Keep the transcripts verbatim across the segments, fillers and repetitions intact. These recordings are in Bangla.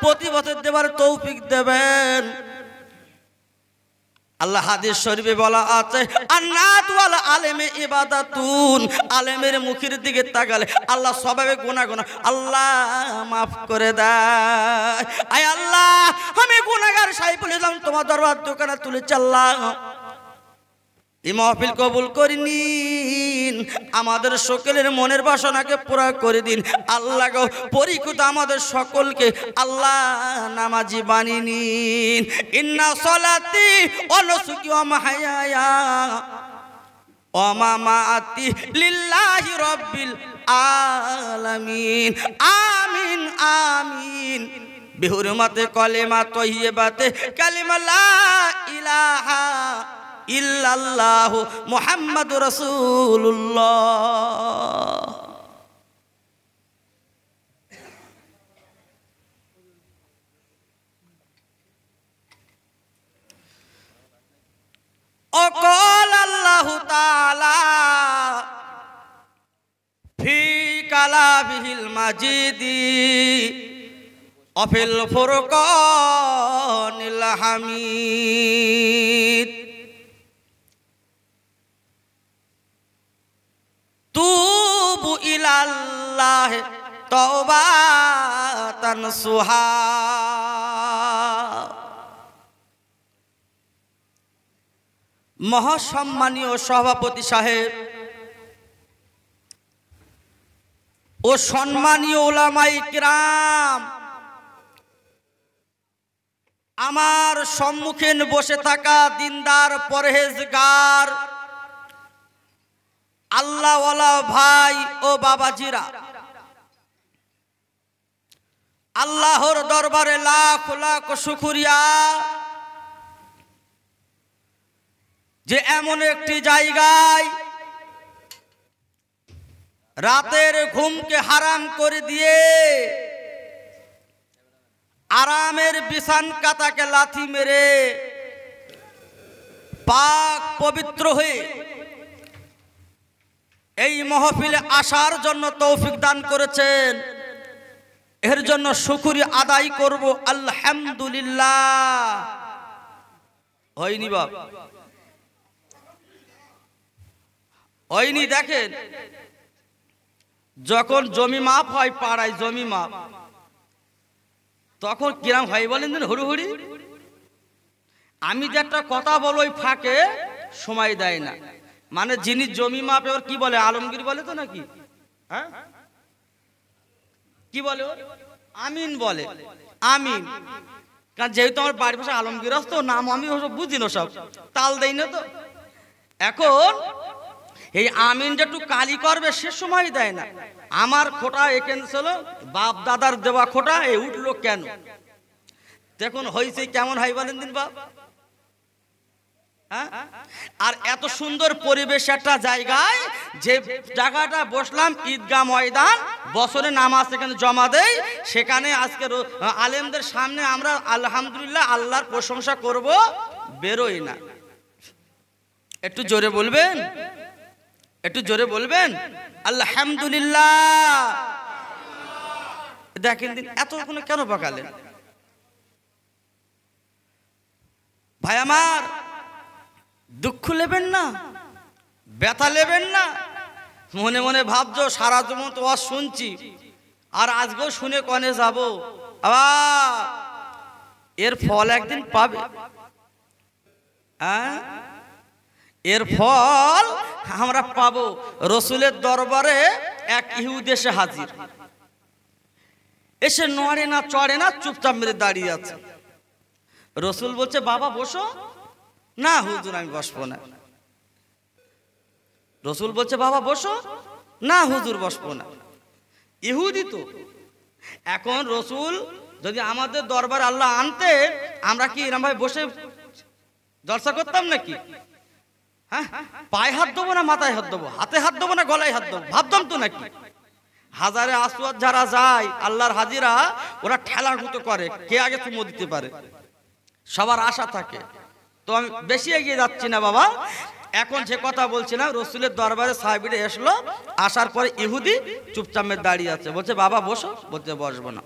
প্রতি বছর দেবার তৌফিক দেবেন। আল্লাহ হাদিস শরীফে বলা আছে, আন্নাত ওয়াল আলেমে ইবাদাতুন, আলেমের মুখের দিকে তাকালে আল্লাহ সবাবে গুনাহ গুনাহ আল্লাহ মাফ করে দেয়। আয় আল্লাহ, আমি গুনাহগার সাইফুল ইসলাম তোমার দরবার দোকানে তুলেছি আল্লাহ, এই মাহফিল কবুল করে নিন, আমাদের সকলের মনের বাসনাকে পুরা করে দিন আল্লাহ গো। পরিকুত আমাদের সকলকে আল্লাহ নামাজি বানিয়ে নিন। ইন্না সলাতি ওয়া নুসুকি ওয়া মাহইয়ায়া ওয়া মামাতি লিল্লাহি রাব্বিল আলামিন। আমিন আমিন। বিহুরমাতে কলেমা তয়্যিবাতে কালিমা লা ইলাহা ইল্লাল্লাহু মুহাম্মাদুর রাসূলুল্লাহ। وقال الله تعالى في كلامه المجيد وفي الفرقان الحميد توبوا إلى الله توبة نصوحا। মহাসম্মানীয় সভাপতি সাহেব ও সম্মানীয় উলামায়ে কিরাম, আমার সম্মুখে বসে থাকা দিনদার পরহেজগার আল্লাহওয়ালা ভাই ও বাবাজিরা, আল্লাহর দরবারে লাখ লাখ শুকরিয়া যে এমন একটি জায়গায় রাতের ঘুমকে হারাম করে দিয়ে আরামের বিছান কাতাকে লাথি মেরে পাক পবিত্র হয়ে এই মাহফিলে আসার জন্য তৌফিক দান করেছেন, এর জন্য শুকরিয়া আদায় করব আলহামদুলিল্লাহ। হয়নি বাপ, হয়নি। দেখেন, যখন জমি মাপ হয় পাড়ায় জমি মাপ, তখন কিরাম হয় বলেন দিন হুড়ুহুড়ি। আমি যে একটা কথা বলো ওই ফাঁকে সময় দেয় না, মানে যিনি জমি মাপে ওর কি বলে, আলমগীর বলে তো নাকি, হ্যাঁ কি বলে, আমিন বলে, আমিন। কারণ যেহেতু আমার বাড়ির পাশে আলমগীর আসতো, নাম আমি ওসব বুঝি না, সব তাল দেই না তো। এখন এই আমিন যেটু কালি করবে সে সময় দেয় না। আমার খোটা এখানে ছিল, বাপ দাদার দেওয়া খোটা এ উঠলো কেন, দেখুন হয়েছে কেমন হয় বলেন দিন বাপ। হ্যাঁ, আর এত সুন্দর পরিবেশ একটা জায়গায়, যে জায়গাটা বসলাম ঈদগাহ ময়দান, বছরে নামাজ এখানে জমা দেই, সেখানে আজকে আলেমদের সামনে আমরা আলহামদুলিল্লাহ আল্লাহর প্রশংসা করব, বেরোই না। একটু জোরে বলবেন, একটু জোরে বলবেন আলহামদুলিল্লাহ। দেখেন দিন এত কেন পাকালেন ভাই আমার, দুঃখ নেবেন না, ব্যথা নেবেন না। মনে মনে ভাবছো সারা জীবন তো ওয়াজ শুনছি, আর আজকেও শুনে কনে যাব, আবার এর ফল একদিন পাবে। হ্যাঁ, এর ফল আমরা পাবো। রসুলের দরবারে এক ইহুদি এসে হাজির, এসে নড়ে না চড়ে না, চুপচাপ মেরে দাঁড়িয়ে আছে। রসুল বলছে বাবা বসো। না হুজুর আমি বসবো না। রসুল বলছে বাবা বসো। না হুজুর বসবো না। ইহুদি তো। এখন রসুল যদি আমাদের দরবার আল্লাহ আনতে, আমরা কি এরকম ভাবে বসে জলসা করতাম নাকি? হ্যাঁ, পায়ে হাত দেবো না মাথায় হাত দেবো, হাতে হাত দেবো না গলায় হাত দেবো, ভাবতাম তো নাকি? হাজারে আসওয়াদ যারা যায় আল্লাহর হাজিরা, ওরা ঠেলার মতো করে কে আগে চুমো দিতে পারে, সবার আশা থাকে। তো আমি বেশি এগিয়ে যাচ্ছি না বাবা। এখন যে কথা বলছিলাম, রসুলের দরবারে সাহাবীরা আসলো, আসার পরে ইহুদি চুপচাপ দাঁড়িয়ে আছে, বলছে বাবা বসো। বলছে বসবো না।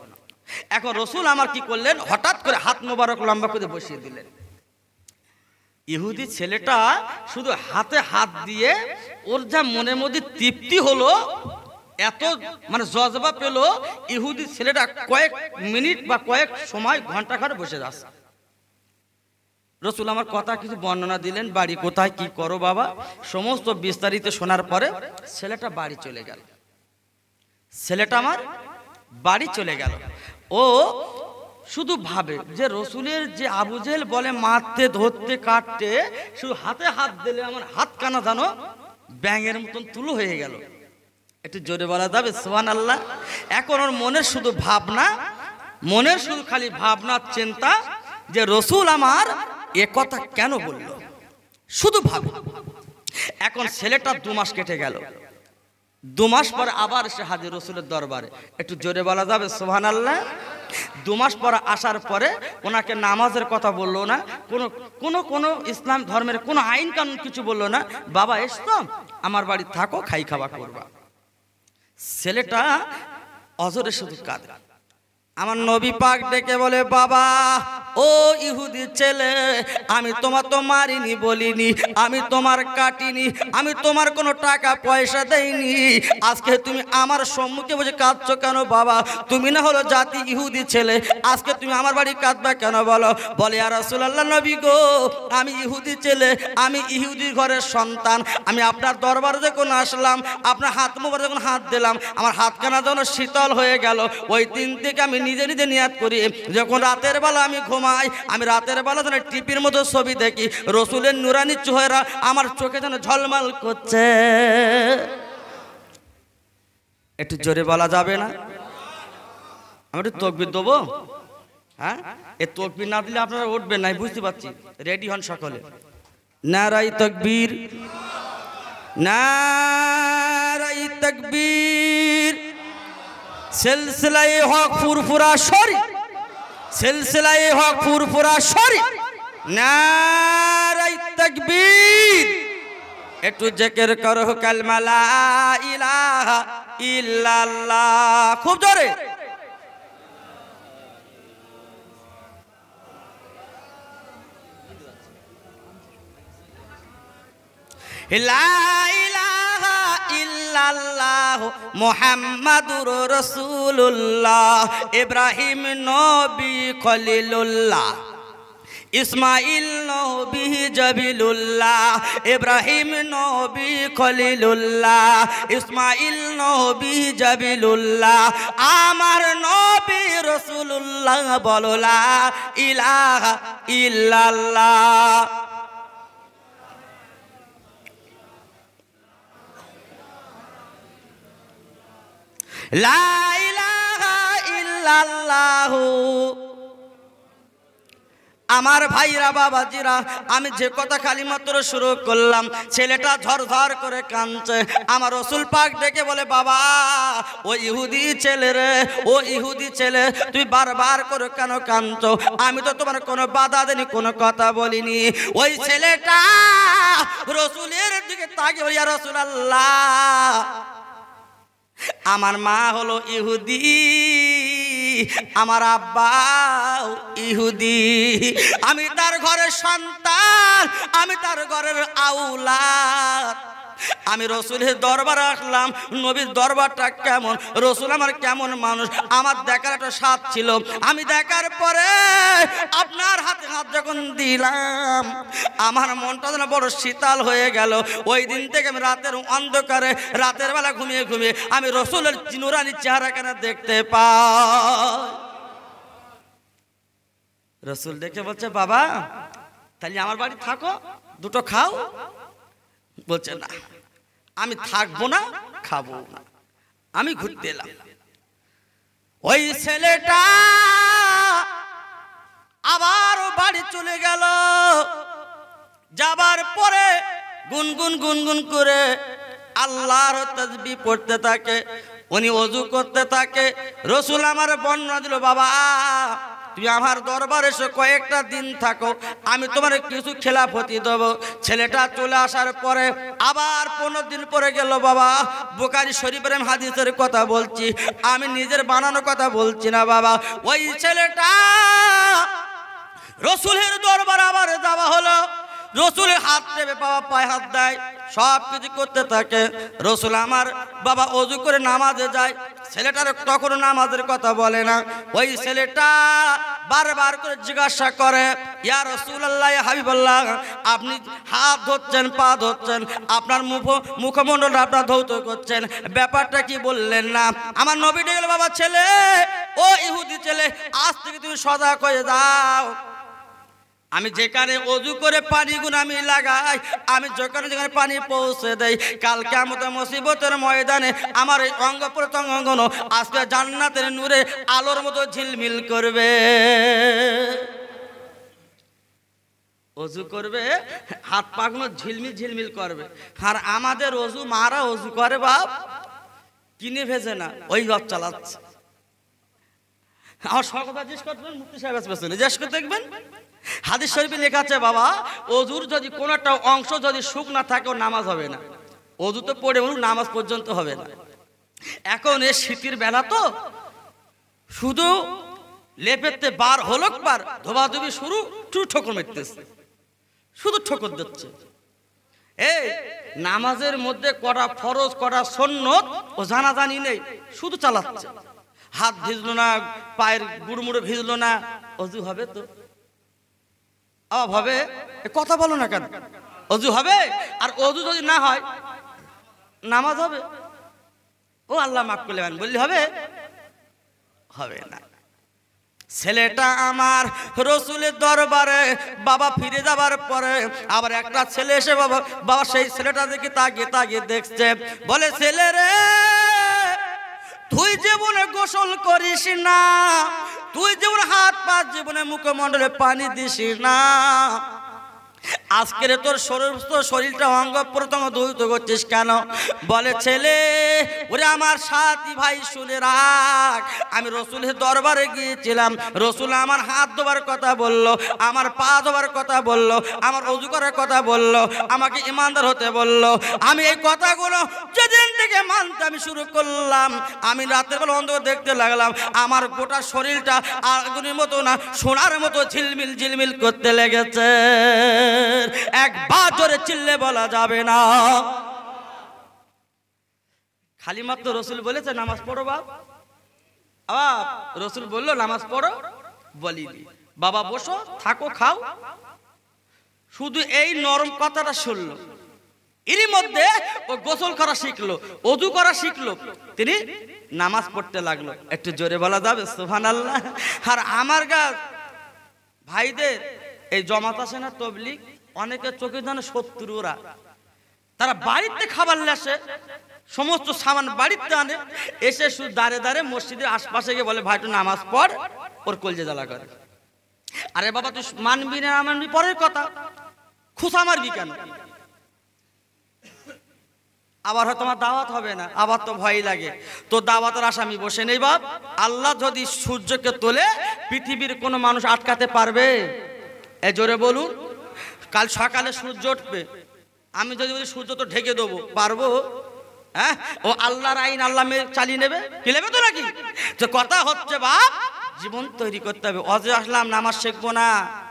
এখন রসুল আমার কি করলেন, হঠাৎ করে হাত মোবারক লম্বা করে বসিয়ে দিলেন। ইহুদি ছেলেটা শুধু হাতে হাত দিয়ে ওর যা মনের মধ্যে তৃপ্তি হলো, এত মানে জজবা পেল, ইহুদি ছেলেটা কয়েক মিনিট বা কয়েক সময় ঘন্টা খানে বসে যাচ্ছে। রসুল আমার কথা কিছু বর্ণনা দিলেন, বাড়ি কোথায়, কি করো বাবা, সমস্ত বিস্তারিত শোনার পরে ছেলেটা বাড়ি চলে গেল। ছেলেটা আমার বাড়ি চলে গেল। ও শুধু ভাবে যে রসুলের যে আবু জেহেল বলে মারতে ধরতে কাটতে, শুধু হাতে হাত দিলে আমার হাত কানা জানো ব্যাঙের মতন তুলো হয়ে গেল। একটু জোরে বলা যাবে সুবহানাল্লাহ। এখন ওর মনের শুধু ভাবনা, মনের শুধু খালি ভাবনা চিন্তা যে রসুল আমার এ কথা কেন বলল, শুধু ভাবে। এখন ছেলেটা দু মাস কেটে গেল। দু মাস পর আবার সে হাজির রসুলের দরবারে। একটু জোরে বলা যাবে সুবহানাল্লাহ। দু মাস পর আসার পরে ওনাকে নামাজের কথা বললো না, কোনো কোনো কোনো ইসলাম ধর্মের কোনো আইন কানুন কিছু বললো না। বাবা এসো আমার বাড়ি থাকো, খাই খাওয়া করবা। ছেলেটা অজরে শুধু কাঁদে। আমার নবী পাক ডেকে বলে, বাবা ও ইহুদি ছেলে, আমি তোমার তো মারিনি বলিনি, আমি তোমার কাটিনি, আমি তোমার কোনো টাকা পয়সা দেইনি, আজকে তুমি আমার সম্মুখে বসে কাঁদছো কেন বাবা? তুমি না হলো জাতি ইহুদি ছেলে, আজকে তুমি আমার বাড়ি কাঁদবা কেন বলো? বলে ইয়া রাসূলুল্লাহ নবী গো, আমি ইহুদি ছেলে, আমি ইহুদি ঘরের সন্তান, আমি আপনার দরবারে যখন আসলাম, আপনার হাত মোবারক যখন হাত দিলাম, আমার হাতখানা যেন শীতল হয়ে গেল। ওই দিন থেকে আমি নিজে নিজে নিয়াত করি, যখন রাতের বেলা আমি ঘুমাই, আমি রাতের বেলা যেন টিপির মতো ছবি দেখি, রসুলের নুরানি চেহারা আমার চোখে যেন ঝলমল করছে। একটু জোরে বলা যাবে না? আমি একটু তাকবীর দেবো। হ্যাঁ, এই তাকবীর না দিলে আপনারা উঠবেন না, বুঝতে পারছি। রেডি হন সকলে। নারায়ে তাকবীর, নারায়ে তাকবীর। সিলসিলায়ে হক ফুরফুরা শরীফ, সিলসিলায়ে হক ফুরফুরা শরীফ, নারায়ে তাকবীর। একটু জিকির করো কালমা লা ইলাহা ইল্লাল্লাহ, খুব জোরে। লা ইলাহা ইল্লাল্লাহ মুহাম্মাদুর রাসূলুল্লাহ। ইব্রাহিম নবী খলিলুল্লাহ, ইসমাইল নবী জবিলুল্লাহ, ইব্রাহিম নবী খলিলুল্লাহ, ইসমাইল নবী জবিলুল্লাহ, আমার নবী রাসূলুল্লাহ। বলো লা ইলাহা ইল্লাল্লাহ। লা ইলাহা ইল্লাল্লাহু। আমার ভাইরা বাবাজিরা, আমি যে কথা খালি মাত্র শুরু করলাম, ছেলেটা ঝরঝর করে কাঁদছে। আমার রসুল পাক ডেকে বলে, বাবা ও ইহুদি ছেলে রে, ও ইহুদি ছেলে, তুই বারবার করে কেন কাঁদছো? আমি তো তোমার কোনো বাধা দেনি, কোনো কথা বলিনি। ওই ছেলেটা রসুলের দিকে তাকিয়ে বলে, ইয়া রাসূলুল্লাহ, আমার মা হলো ইহুদি, আমার আব্বা ইহুদি, আমি তার ঘরের সন্তান, আমি তার ঘরের আউলাদ। আমি রসুলের দরবার আসলাম, নবীর দরবারটা কেমন, রসুল আমার কেমন মানুষ, আমার দেখার একটা স্বাদ ছিল। আমি দেখার পরে আপনার হাতে হাত যখন দিলাম, আমার মনটা যেন বড় শীতল হয়ে গেল। ওই দিন থেকে আমি রাতের অন্ধকারে, রাতের বেলা ঘুমিয়ে ঘুমিয়ে আমি রসুলের নুরানি চেহারা কেন দেখতে পাই। রসুল দেখে বলছে, বাবা তাহলে আমার বাড়ি থাকো, দুটো খাও। বলছে না, আমি থাকবো না, খাবো না, আমি ঘুরতে এলাম। ওই ছেলেটা আবার বাড়ি চলে গেল। যাবার পরে গুনগুন গুনগুন করে আল্লাহর তাসবিহ পড়তে থাকে। উনি অজু করতে থাকে। রসুল আমার বর্ণনা দিল, বাবা তুমি আমার দরবারে এসে কয়েকটা দিন থাকো, আমি তোমার কিছু খেলাফতি দেব। ছেলেটা চলে আসার পরে আবার পনেরো দিন পরে গেল। বাবা বুখারী শরীফের হাদিসের কথা বলছি, আমি নিজের বানানো কথা বলছি না বাবা। ওই ছেলেটা রসুলের দরবারে আবার যাওয়া হলো। রসুলের হাত দেবে, বাবা পায়ে হাত দেয়, সব কিছু করতে থাকে। রসুল আমার বাবা অজু করে নামাজে যায়। ছেলেটার তখন নামাজের কথা বলে না। ওই ছেলেটা বারবার করে জিজ্ঞাসা করে, ইয়া রাসূলুল্লাহ, ইয়া হাবিবাল্লাহ, আপনি হাত ধরছেন, পা ধরছেন, আপনার মুখ মুখমণ্ডল আপনার ধৌত করছেন, ব্যাপারটা কি বললেন না? আমার নবী ডেকে গেল, বাবা ছেলে, ও ইহুদি ছেলে, আজ থেকে তুমি সজাগ হয়ে যাও। আমি যেখানে অজু করে পানিগুলো আমি লাগাই, আমি যেখানে যেখানে পানি পৌঁছে দেই, কাল কিয়ামতের মুসিবতের ময়দানে আমার এই অঙ্গ প্রত্যঙ্গগুলো আজকে জান্নাতের নূরে আলোর মতো ঝিলমিল করবে। অজু করবে, হাত পাগুলো ঝিলমিল ঝিলমিল করবে। আর আমাদের অজু মারা অজু করে বাপ, কিনে ভেজে না, ওই বাপ চালাচ্ছে। আমার সকথা জিজ্ঞেস করবেন, মুফতি সাহেব পেছনে জিজ্ঞেস করে দেখবেন, হাদিস শরীফে লেখা আছে বাবা, অজুর যদি কোনো একটা অংশ যদি শুক না থাকে, ওর নামাজ হবে না। অজু তো পড়ে বলুন, নামাজ পর্যন্ত হবে না। এখন এই শীতের বেলা তো শুধু লেপেতে বার হলক বার ধোবাধুবি শুরু, টু ঠোকর মেরতেছে, শুধু ঠোকর দিচ্ছে। এই নামাজের মধ্যে কটা ফরজ কটা সুন্নত ও জানাজানি নেই, শুধু চালাচ্ছে। হাত ভিজলো না, পায়ের গুড়মুড়ে ভিজলো না, অজু হবে তো? হবে? কথা বলো না কেন? অজু হবে? আর অজু যদি না হয় নামাজ হবে? ও আল্লাহ মাফ করলেন বললি হবে? হবে না। ছেলেটা আমার রসুলের দরবারে বাবা ফিরে যাবার পরে আবার একটা ছেলে এসে বাবা বাবা সেই ছেলেটা দেখে তাকিয়ে তাকিয়ে দেখছে, বলে ছেলে রে, তুই জীবনে গোসল করিস না, তুই জীবনে হাত পা জীবনে মুখমণ্ডলে পানি দিস না, আজকের তোর সমস্ত শরীরটা অঙ্গ প্রত্যঙ্গ ধৌত করছিস কেন? বলে ছেলে, ওরে আমার সাথী ভাই শুনে রাখ, আমি রসুলের দরবারে গিয়েছিলাম, রসুল আমার হাত ধোবার কথা বললো, আমার পা ধোবার কথা বললো, আমার অজু করার কথা বললো, আমাকে ইমানদার হতে বললো। আমি এই কথাগুলো যেদিন থেকে মানতে আমি শুরু করলাম, আমি রাতের বেলা অন্ধকার দেখতে লাগলাম, আমার গোটা শরীরটা আগুনের মতো না সোনার মতো ঝিলমিল ঝিলমিল করতে লেগেছে। একবার জোরে চিল্লে বলা যাবে না। খালি মাত্র রসুল বলেছে নামাজ পড়ো বাপ, বাপ রসুল বললো নামাজ পড়ো, বলিনি বাবা বসো থাকো খাও, শুধু এই নরম কথাটা শুনলো। এরই মধ্যে ও গোসল করা শিখলো, অজু করা শিখলো, তিনি নামাজ পড়তে লাগলো। একটু জোরে বলা যাবে সুবহানাল্লাহ? আর আমার গা ভাইদের এই জমাত আছে না তবলিগ, অনেকের চোখে জানে শত্রুরা, তারা বাড়িতে খাবার লেসে সমস্ত সামান বাড়িতে আনে, এসে শুধু দাঁড়ে দাঁড়ে মসজিদের আশপাশে গিয়ে বলে ভাই একটু নামাজ পড়, ওর কলজে জ্বালা করে। আরে বাবা তুই মানবি না মানবি পরের কথা, খুশা মারবি কেন? আবার হয়তো আমার দাওয়াত হবে না, আবার তো ভয় লাগে, তো দাওয়াতের আসামি বসে নেই বাপ। আল্লাহ যদি সূর্যকে তোলে, পৃথিবীর কোনো মানুষ আটকাতে পারবে? এ জোরে বলুন। কাল সকালে সূর্য উঠবে, আমি যদি বলি সূর্য তো ঢেকে দেবো, পারবো? হ্যাঁ, ও আল্লাহর আইন আল্লাহ চালিয়ে নেবে, কি নেবে তো নাকি? তো কথা হচ্ছে বাপ, জীবন তৈরি করতে হবে। অজে আসলাম নামাজ শিখবো না,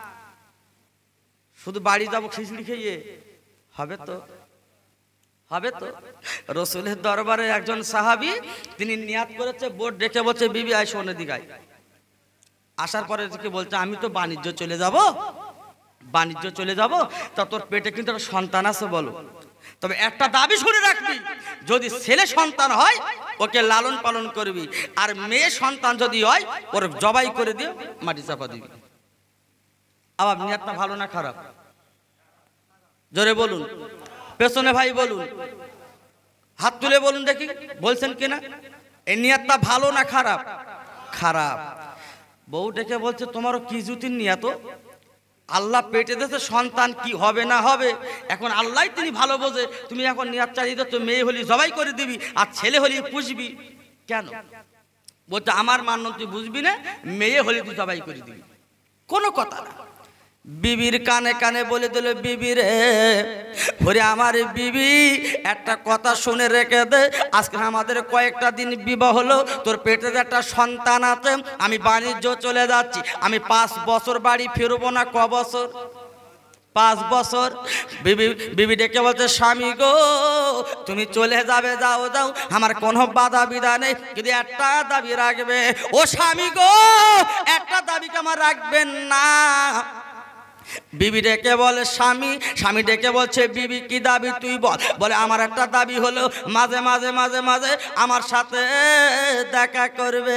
শুধু বাড়ি যাবো খিচড়ি খেয়ে, হবে তো? হবে তো? রসুলের দরবারে একজন সাহাবী, তিনি নিয়াত করেছে, বোর্ড দেখে বলছে বিবি আয় শোনে দিঘায়। আসার পরে থেকে বলছে আমি তো বাণিজ্য চলে যাব, বাণিজ্য চলে যাব, তা তোর পেটে কিন্তু একটা সন্তান আছে, বলো। তবে একটা দাবি শুনে রাখবি, যদি ছেলে সন্তান হয় ওকে লালন পালন করবি, আর মেয়ে সন্তান যদি হয় ওর জবাই করে দিয়ে মাটি চাপা দিবি। আবার নিয়াতটা ভালো না খারাপ? জোরে বলুন, পেছনে ভাই বলুন, হাত তুলে বলুন দেখি বলছেন কিনা। এই নিয়াতটা ভালো না খারাপ? খারাপ। বউ ডেকে বলছে তোমারও কি জুতির নিয়াত, আল্লাহ পেটে দিয়েছে সন্তান কি হবে না হবে এখন আল্লাহ তিনি ভালো বোঝে, তুমি এখন নিয়াত চালিয়ে দিচ্ছ মেয়ে হলি জবাই করে দিবি আর ছেলে হলি পুষবি, কেন? বলছে আমার মান্য তুই বুঝবি না, মেয়ে হলে তুই জবাই করে দিবি। কোনো কথা না। বিবির কানে কানে বলে দিল, বিবি রে, ওরে আমার বিবি একটা কথা শুনে রেখে দে, আজকে আমাদের কয়েকটা দিন বিবাহ হলো, তোর পেটে একটা সন্তান আছে, আমি বাণিজ্য চলে যাচ্ছি, আমি পাঁচ বছর বাড়ি ফিরবো না। ক বছর? পাঁচ বছর। বিবি বিবি ডেকে বলছে, স্বামী গো তুমি চলে যাবে, যাও যাও, আমার কোনো বাধা বিধা নেই, যদি একটা দাবি রাখবে। ও স্বামী গো, একটা দাবিকে আমার রাখবেন না। বিবি ডেকে বলে স্বামী, স্বামী ডেকে বলছে বিবি কি দাবি তুই বল। বলে আমার একটা দাবি হলো মাঝে মাঝে মাঝে মাঝে আমার সাথে দেখা করবে,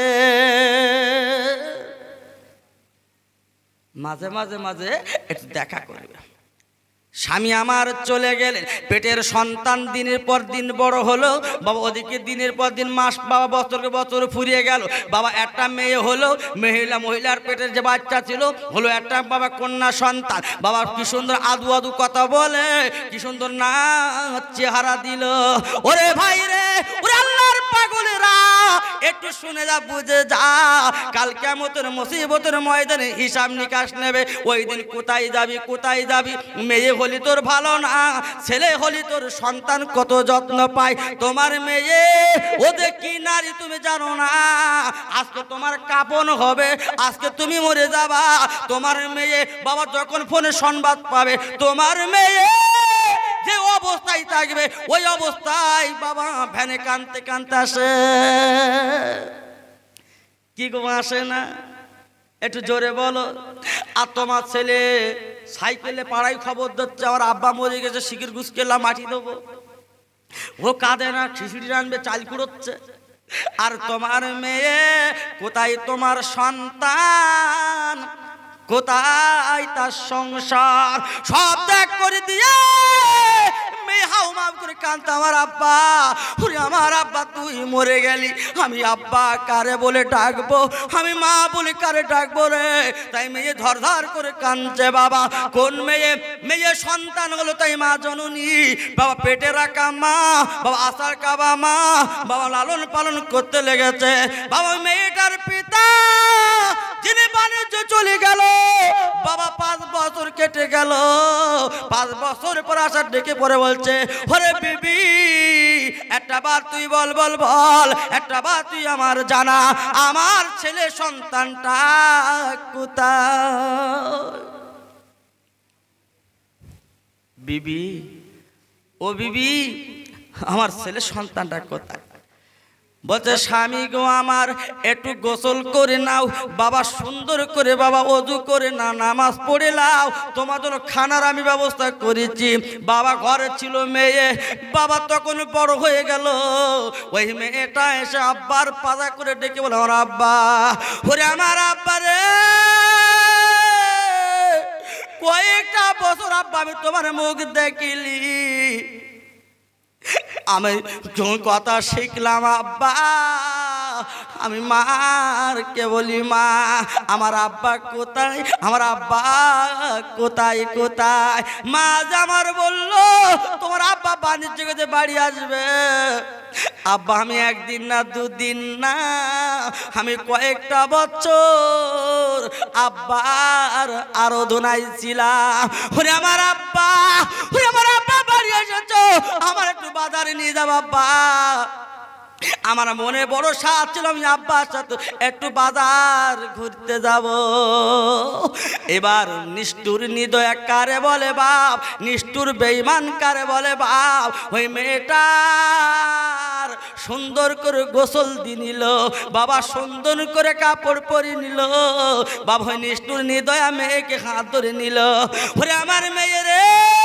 মাঝে মাঝে মাঝে একটু দেখা করবে। স্বামী আমার চলে গেলেন, পেটের সন্তান দিনের পর দিন বড় হলো বাবা, ওদিকে দিনের পর দিন মাস বাবা বছরকে বছর ফুরিয়ে গেল বাবা। একটা মেয়ে হলো, মহিলা মহিলার পেটের যে বাচ্চা ছিল হলো একটা বাবা কন্যা সন্তান বাবা। কি সুন্দর আদু আদু কথা বলে, কি সুন্দর না চেহারা দিল। ওরে ভাই রে, ওরে আল্লাহর পাগলেরা, একটু শুনে যা, বুঝে যা, কাল কিয়ামতের মুসিবতের ময়দানে হিসাব নিকাশ নেবে। ওই দিন কোথায় যাবি, কোথায় যাবি? মেয়ে হলি তোর ভালো না, ছেলে হলি তোর সন্তান কত যত্ন পায়। তোমার মেয়ে ওদের কি নারী তুমি জানো না? আজকে তোমার কাপন হবে, আজকে তুমি মরে যাবা। তোমার মেয়ে বাবা যখন ফোনে সংবাদ পাবে তোমার মেয়ে যে অবস্থায় থাকবে, ওই অবস্থায় বাবা ভ্যানে কানতে কানতে আসে। কি গো আসে না? একটু জোরে বলো। আর তোমার ছেলে সাইকেলে পাড়ায় খবর দিচ্ছে আমার আব্বা মরে গেছে, শিকির ঘুষ কেলা মাটি দেবো, ও কাঁদে না, খিচুড়ি রানবে, চাল কুড়োচ্ছে। আর তোমার মেয়ে কোথায় তোমার সন্তান, কোথায় তার সংসার, সব ত্যাগ করে দিয়ে মেয়ে হাউ মাউ করে কাঁদতে আমার আব্বা, ওরে আমার আব্বা তুই মরে গেলি, আমি আব্বা কারে বলে ডাকবো, আমি মা বলে কারে ডাকবো রে? তাই মেয়ে ধর ধর করে কাঁদছে বাবা। কোন মেয়ে? মেয়ে সন্তান হলো তাই মা জননী বাবা, পেটে রাখা মা বাবা, আশার কাবা মা বাবা, লালন পালন করতে লেগেছে বাবা। মেয়েটার পিতা যিনি বাণিজ্য চলে গেল বাবা, পাঁচ বছর কেটে গেল। পাঁচ বছর পর আসার ডেকে পরে বলছে, ওরে বিবি একটা বার তুই বল বল বল, একটা বার তুই আমার জানা, আমার ছেলে সন্তানটা কোথায়? বিবি, ও বিবি আমার ছেলে সন্তানটা কোথায়? বলছে স্বামী গো আমার একটু গোসল করে নাও বাবা, সুন্দর করে বাবা ওযু করে না, নামাজ পড়ে নাও, তোমার জন্য খানার আমি ব্যবস্থা করেছি। বাবা ঘরে ছিল মেয়ে বাবা, তখন বড় হয়ে গেল। ওই মেয়েটা এসে আব্বার পাজা করে ডেকে বলে, আমার আব্বা, ওরে আমার আব্বা রে, কয়েকটা বছর আব্বা আমি তোমার মুখ দেখিলি, আমি কথা শিখলাম আব্বা, আমি মার কে বলি মা, আমার আব্বা কোথায়, আমার আব্বা কোথায় কোথায়? মা যে আমার বললো তোমার আব্বা বাণিজ্য করতে বাড়ি আসবে। আব্বা আমি একদিন না দুদিন না, আমি কয়েকটা বছর আব্বার আরাধনায় ছিলাম। ওরে আমার আব্বা, ওরে আমার আব্বা বাড়ি এসেছো, আমার একটু বাজারে নিয়ে যাও আব্বা। আমার মনে বড় সাথ ছিল, আমি আব্বার সাথে একটু বাজার ঘুরতে যাব। এবার নিষ্ঠুর নিদয়া কারে বলে বাপ, নিষ্ঠুর বেঈমান কারে বলে বাপ? ওই মেয়েটার সুন্দর করে গোসল দিয়ে নিল বাবা, সুন্দর করে কাপড় পরে নিল বাবা, ওই নিষ্ঠুর নিদয়া মেয়েকে হাত ধরে নিল। ওরে আমার মেয়ে রে,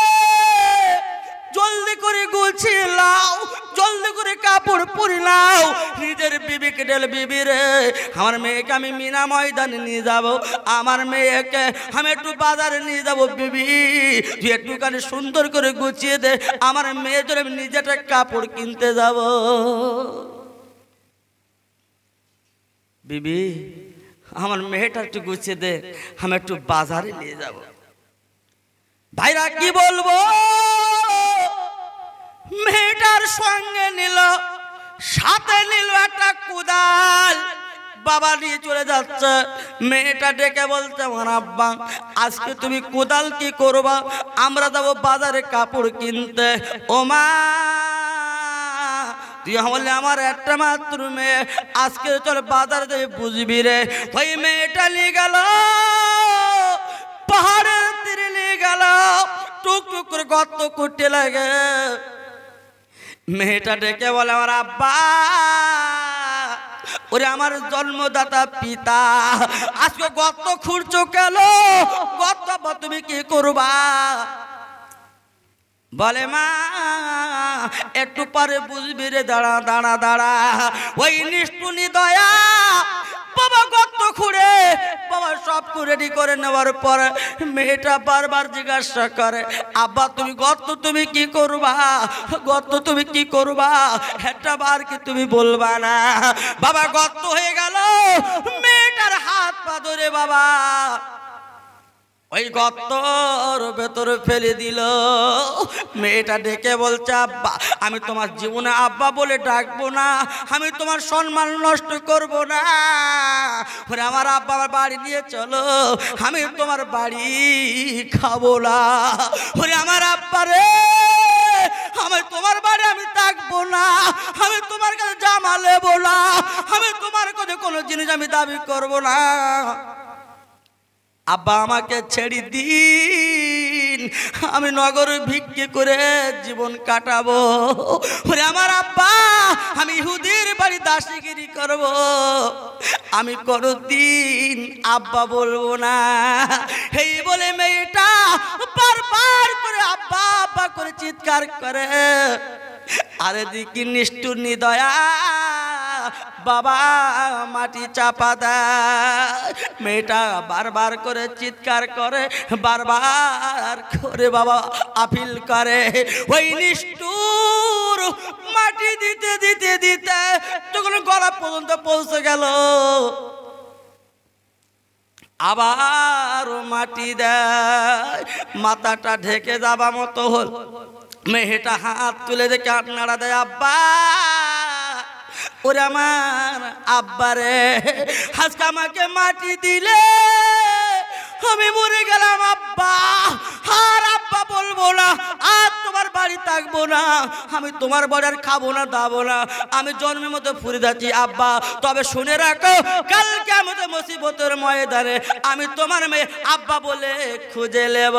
জলদি করে গুছিয়ে লাও, জলদি করে কাপড় পরে নাও, নিজের বিবিকে ডেল, বিবি রে আমার মেয়েকে আমি মিনা ময়দানে নিয়ে যাব, আমার মেয়েকে আমি একটু বাজারে নিয়ে যাব, বিবি তুই একটুখানি সুন্দর করে গুছিয়ে দে, আমার মেয়ের জন্য আমি নিজেটা কাপড় কিনতে যাব। বিবি আমার মেয়েটা একটু গুছিয়ে দে, আমি একটু বাজারে নিয়ে যাব। ভাইরা কি বলবো, মেয়েটার সঙ্গে নিল সাথে নিল একটা কোদাল, বাবা নিয়ে চলে যাচ্ছে। মেয়েটা ডেকে বলছে, আমার আব্বা আজকে তুমি কোদাল কি করবা? আমরা যাবো বাজারে কাপড় কিনতে। ও মা, তুই বললে আমার একটা মাত্র মেয়ে, আজকে চল বাজারে যাবে, বুঝবি রে। ওই মেয়েটা নিয়ে গেল পাহাড়ের তীরে, নিয়ে গেল টুক টুক করে গর্ত করতে লাগে। মেয়েটা ডেকে বলে, আমার আব্বা, ওরে আমার জন্মদাতা পিতা, আজকে গর্ত খুঁড়ছো কেন? গর্ত তুমি কি করবা? বলে, মা একটু পরে বুঝবি রে, দাঁড়া দাঁড়া দাঁড়া। ওই নিষ্ঠুনি দয়া বাবা গর্ত খুঁড়ে বাবা সব রেডি করে নেওয়ার পর মেয়েটা বারবার জিজ্ঞাসা করে, আব্বা তুমি গর্ত তুমি কি করবা? গর্ত তুমি কি করবা? একটা বার কি তুমি বলবা না? বাবা গর্ত হয়ে গেল, মেয়েটার হাত পা ধরে বাবা ওই গর্তর ভেতরে ফেলে দিল। মেয়েটা ডেকে বলছে, আব্বা আমি তোমার জীবনে আব্বা বলে ডাকবো না, আমি তোমার সম্মান নষ্ট করব না। ওরে আমার আব্বা আমার বাড়ি নিয়ে চলো, আমি তোমার বাড়ি খাবো না। ওরে আমার আব্বা রে, আমি তোমার বাড়ি আমি থাকবো না, আমি তোমার কাছে জামা নেবো না, আমি তোমার কাছে কোনো জিনিস আমি দাবি করব না। আব্বা আমাকে ছেড়ে দিন, আমি নগরে ভিক্ষে করে জীবন কাটাবো। ওরে আমার আব্বা, আমি ইহুদির বাড়ি দাসীগিরি করব, আমি কোনদিন আব্বা বলবো না। এই বলে মেয়েটা বারবার করে আব্বা আব্বা করে চিৎকার করে। আর এদিকে নিষ্ঠুর নিদয়া বাবা মাটি চাপা দেয়। মেয়েটা বারবার করে চিৎকার করে, বারবার করে বাবা আপিল করে। ওই নিষ্ঠুর মাটি দিতে দিতে দিতে যখন গলা পর্যন্ত পৌঁছে গেল, আবার মাটি দেয়, মাথাটা ঢেকে যাবা মতো হল। মেয়েটা হাত তুলে দেখে হাত নাড়া দেয়, আব্বা ওরে আমার আব্বা রে, আজকে আমাকে মাটি দিলে আমি মরে গেলাম আব্বা, আর আব্বা বলবো না, আর তোমার বাড়ি থাকবো না, আমি তোমার বাড়ি আর খাবো না দাবো না, আমি জন্মের মতো ফুরে যাচ্ছি আব্বা। তবে শুনে রাখো, কালকে আমাদের মুসিবতের ময়দানে আমি তোমার মেয়ে আব্বা বলে খুঁজে নেব।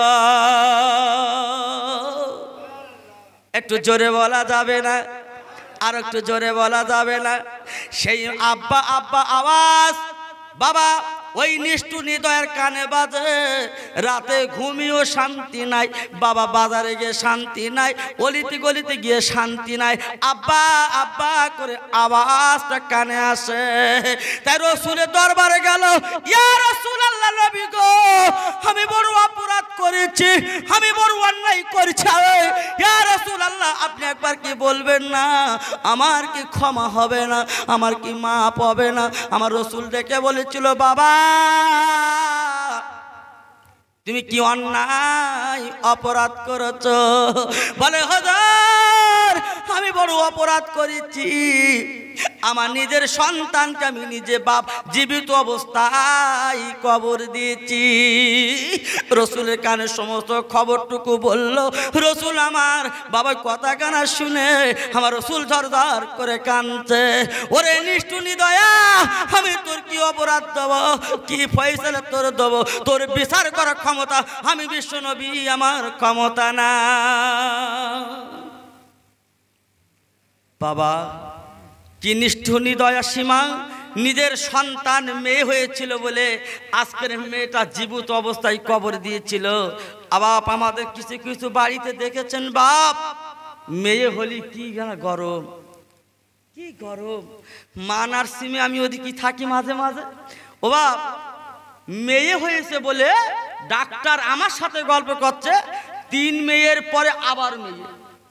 একটু জোরে বলা যাবে না? আর একটু জোরে বলা যাবে না? সেই আব্বা আব্বা আওয়াজ বাবা ওই নিষ্ঠুর নিদয়ের কানে বাজে। রাতে ঘুমিয়েও শান্তি নাই, বাবা বাজারে গিয়ে শান্তি নাই, অলিতে গলিতে গিয়ে শান্তি নাই, আব্বা আব্বা করে আওয়াজটা কানে আসে। তাই রসুলের দরবারে গেল, ইয়া রাসূলুল্লাহ নবী গো, আমি বড় অপরাধ করেছি, আমি বড় অন্যায় করেছি, ইয়া রাসূলুল্লাহ আপনি একবার কি বলবেন না, আমার কি ক্ষমা হবে না, আমার কি মাপ হবে না? আমার রসুল ডেকে বলেছিল, বাবা তুমি কি অন্যায় অপরাধ করেছ? বলে, হুজুর আমি বড় অপরাধ করেছি, আমার নিজের সন্তানকে আমি নিজে বাপ জীবিত অবস্থায় কবর দিয়েছি। রসুলের কানে সমস্ত খবরটুকু বলল। রসুল আমার বাবার কথা কানা শুনে আমার রসুল ঝরঝর করে কাঁদছে। ওরে নিষ্ঠুনি দয়া, আমি তোর কি অপরাধ দেবো, কি ফয়সালা তোর দেবো? তোর বিচার করার ক্ষমতা আমি বিশ্ব নবী, আমার ক্ষমতা না। বাবা কি নিষ্ঠুনি দয়া সীমা, নিজের সন্তান মেয়ে হয়েছিল বলে আজকের মেয়েটা জীবিত অবস্থায় কবর দিয়েছিল। বাপ আমাদের কিছু কিছু বাড়িতে দেখেছেন, বাপ মেয়ে হলি কি গরম, কি গরম। মা নার্সিমে আমি ওদিকে থাকি মাঝে মাঝে, ও বাপ মেয়ে হয়েছে বলে ডাক্তার আমার সাথে গল্প করছে, তিন মেয়ের পরে আবার মেয়ে।